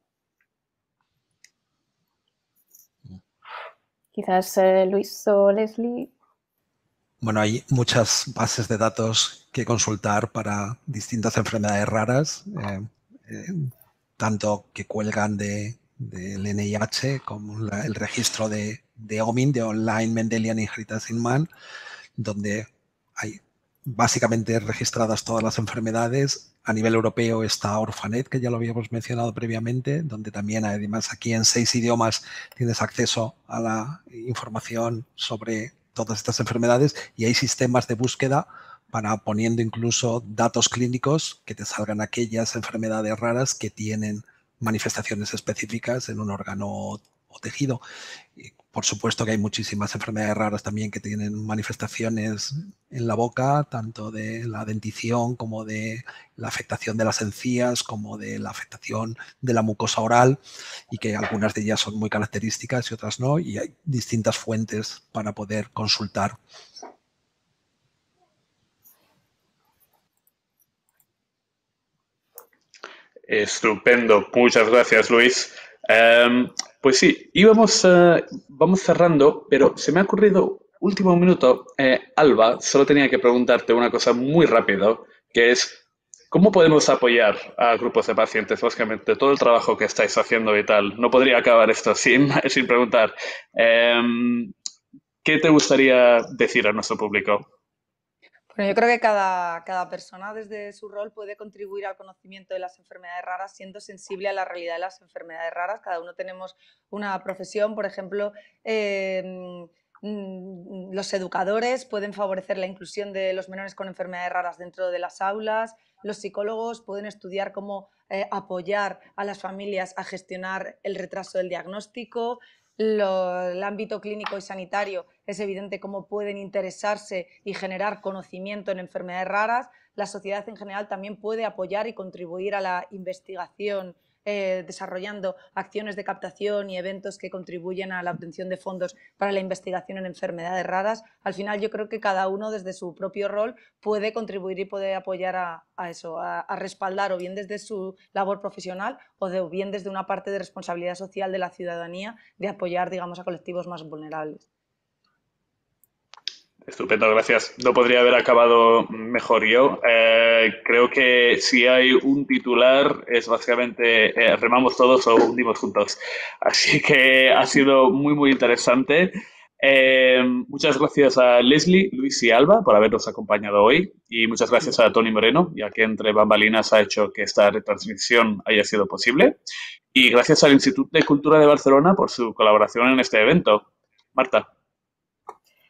Quizás eh, Luis o Leslie. Bueno, hay muchas bases de datos que consultar para distintas enfermedades raras, eh, eh, tanto que cuelgan de del N I H, como la, el registro de, de O M I N, de Online Mendelian Inheritance in Man, donde hay básicamente registradas todas las enfermedades. A nivel europeo está Orphanet, que ya lo habíamos mencionado previamente, donde también además aquí en seis idiomas tienes acceso a la información sobre todas estas enfermedades, y hay sistemas de búsqueda para poniendo incluso datos clínicos que te salgan aquellas enfermedades raras que tienen manifestaciones específicas en un órgano o tejido. Y por supuesto que hay muchísimas enfermedades raras también que tienen manifestaciones en la boca, tanto de la dentición como de la afectación de las encías, como de la afectación de la mucosa oral, y que algunas de ellas son muy características y otras no, y hay distintas fuentes para poder consultar. Estupendo, muchas gracias, Luis. Um, pues sí, íbamos, uh, vamos cerrando, pero se me ha ocurrido último minuto. Eh, Alba, solo tenía que preguntarte una cosa muy rápido, que es, ¿cómo podemos apoyar a grupos de pacientes? Básicamente, todo el trabajo que estáis haciendo y tal. No podría acabar esto sin, sin preguntar. Um, ¿Qué te gustaría decir a nuestro público? Bueno, yo creo que cada, cada persona desde su rol puede contribuir al conocimiento de las enfermedades raras siendo sensible a la realidad de las enfermedades raras. Cada uno tenemos una profesión, por ejemplo, eh, los educadores pueden favorecer la inclusión de los menores con enfermedades raras dentro de las aulas, los psicólogos pueden estudiar cómo eh, apoyar a las familias a gestionar el retraso del diagnóstico. Lo, el ámbito clínico y sanitario es evidente cómo pueden interesarse y generar conocimiento en enfermedades raras. La sociedad en general también puede apoyar y contribuir a la investigación eh, desarrollando acciones de captación y eventos que contribuyen a la obtención de fondos para la investigación en enfermedades raras. Al final yo creo que cada uno desde su propio rol puede contribuir y puede apoyar a, a eso, a, a respaldar o bien desde su labor profesional o, de, o bien desde una parte de responsabilidad social de la ciudadanía de apoyar, digamos, a colectivos más vulnerables. Estupendo, gracias. No podría haber acabado mejor yo. Eh, creo que si hay un titular es básicamente eh, remamos todos o hundimos juntos. Así que ha sido muy, muy interesante. Eh, muchas gracias a Leslie, Luis y Alba por habernos acompañado hoy, y muchas gracias a Tony Moreno, ya que entre bambalinas ha hecho que esta retransmisión haya sido posible. Y gracias al Instituto de Cultura de Barcelona por su colaboración en este evento. Marta.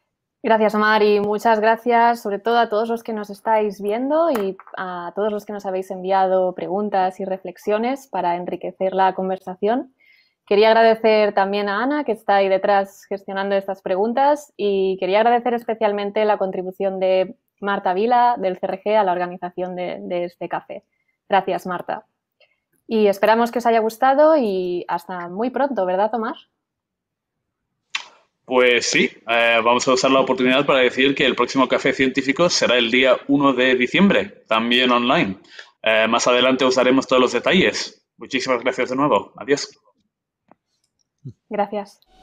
Gracias, Omar, y muchas gracias sobre todo a todos los que nos estáis viendo y a todos los que nos habéis enviado preguntas y reflexiones para enriquecer la conversación. Quería agradecer también a Ana, que está ahí detrás gestionando estas preguntas, y quería agradecer especialmente la contribución de Marta Vila, del C R G, a la organización de, de este café. Gracias, Marta. Y esperamos que os haya gustado y hasta muy pronto, ¿verdad, Omar? Pues sí, eh, vamos a usar la oportunidad para decir que el próximo Café Científico será el día uno de diciembre, también online. Eh, más adelante os daremos todos los detalles. Muchísimas gracias de nuevo. Adiós. Gracias.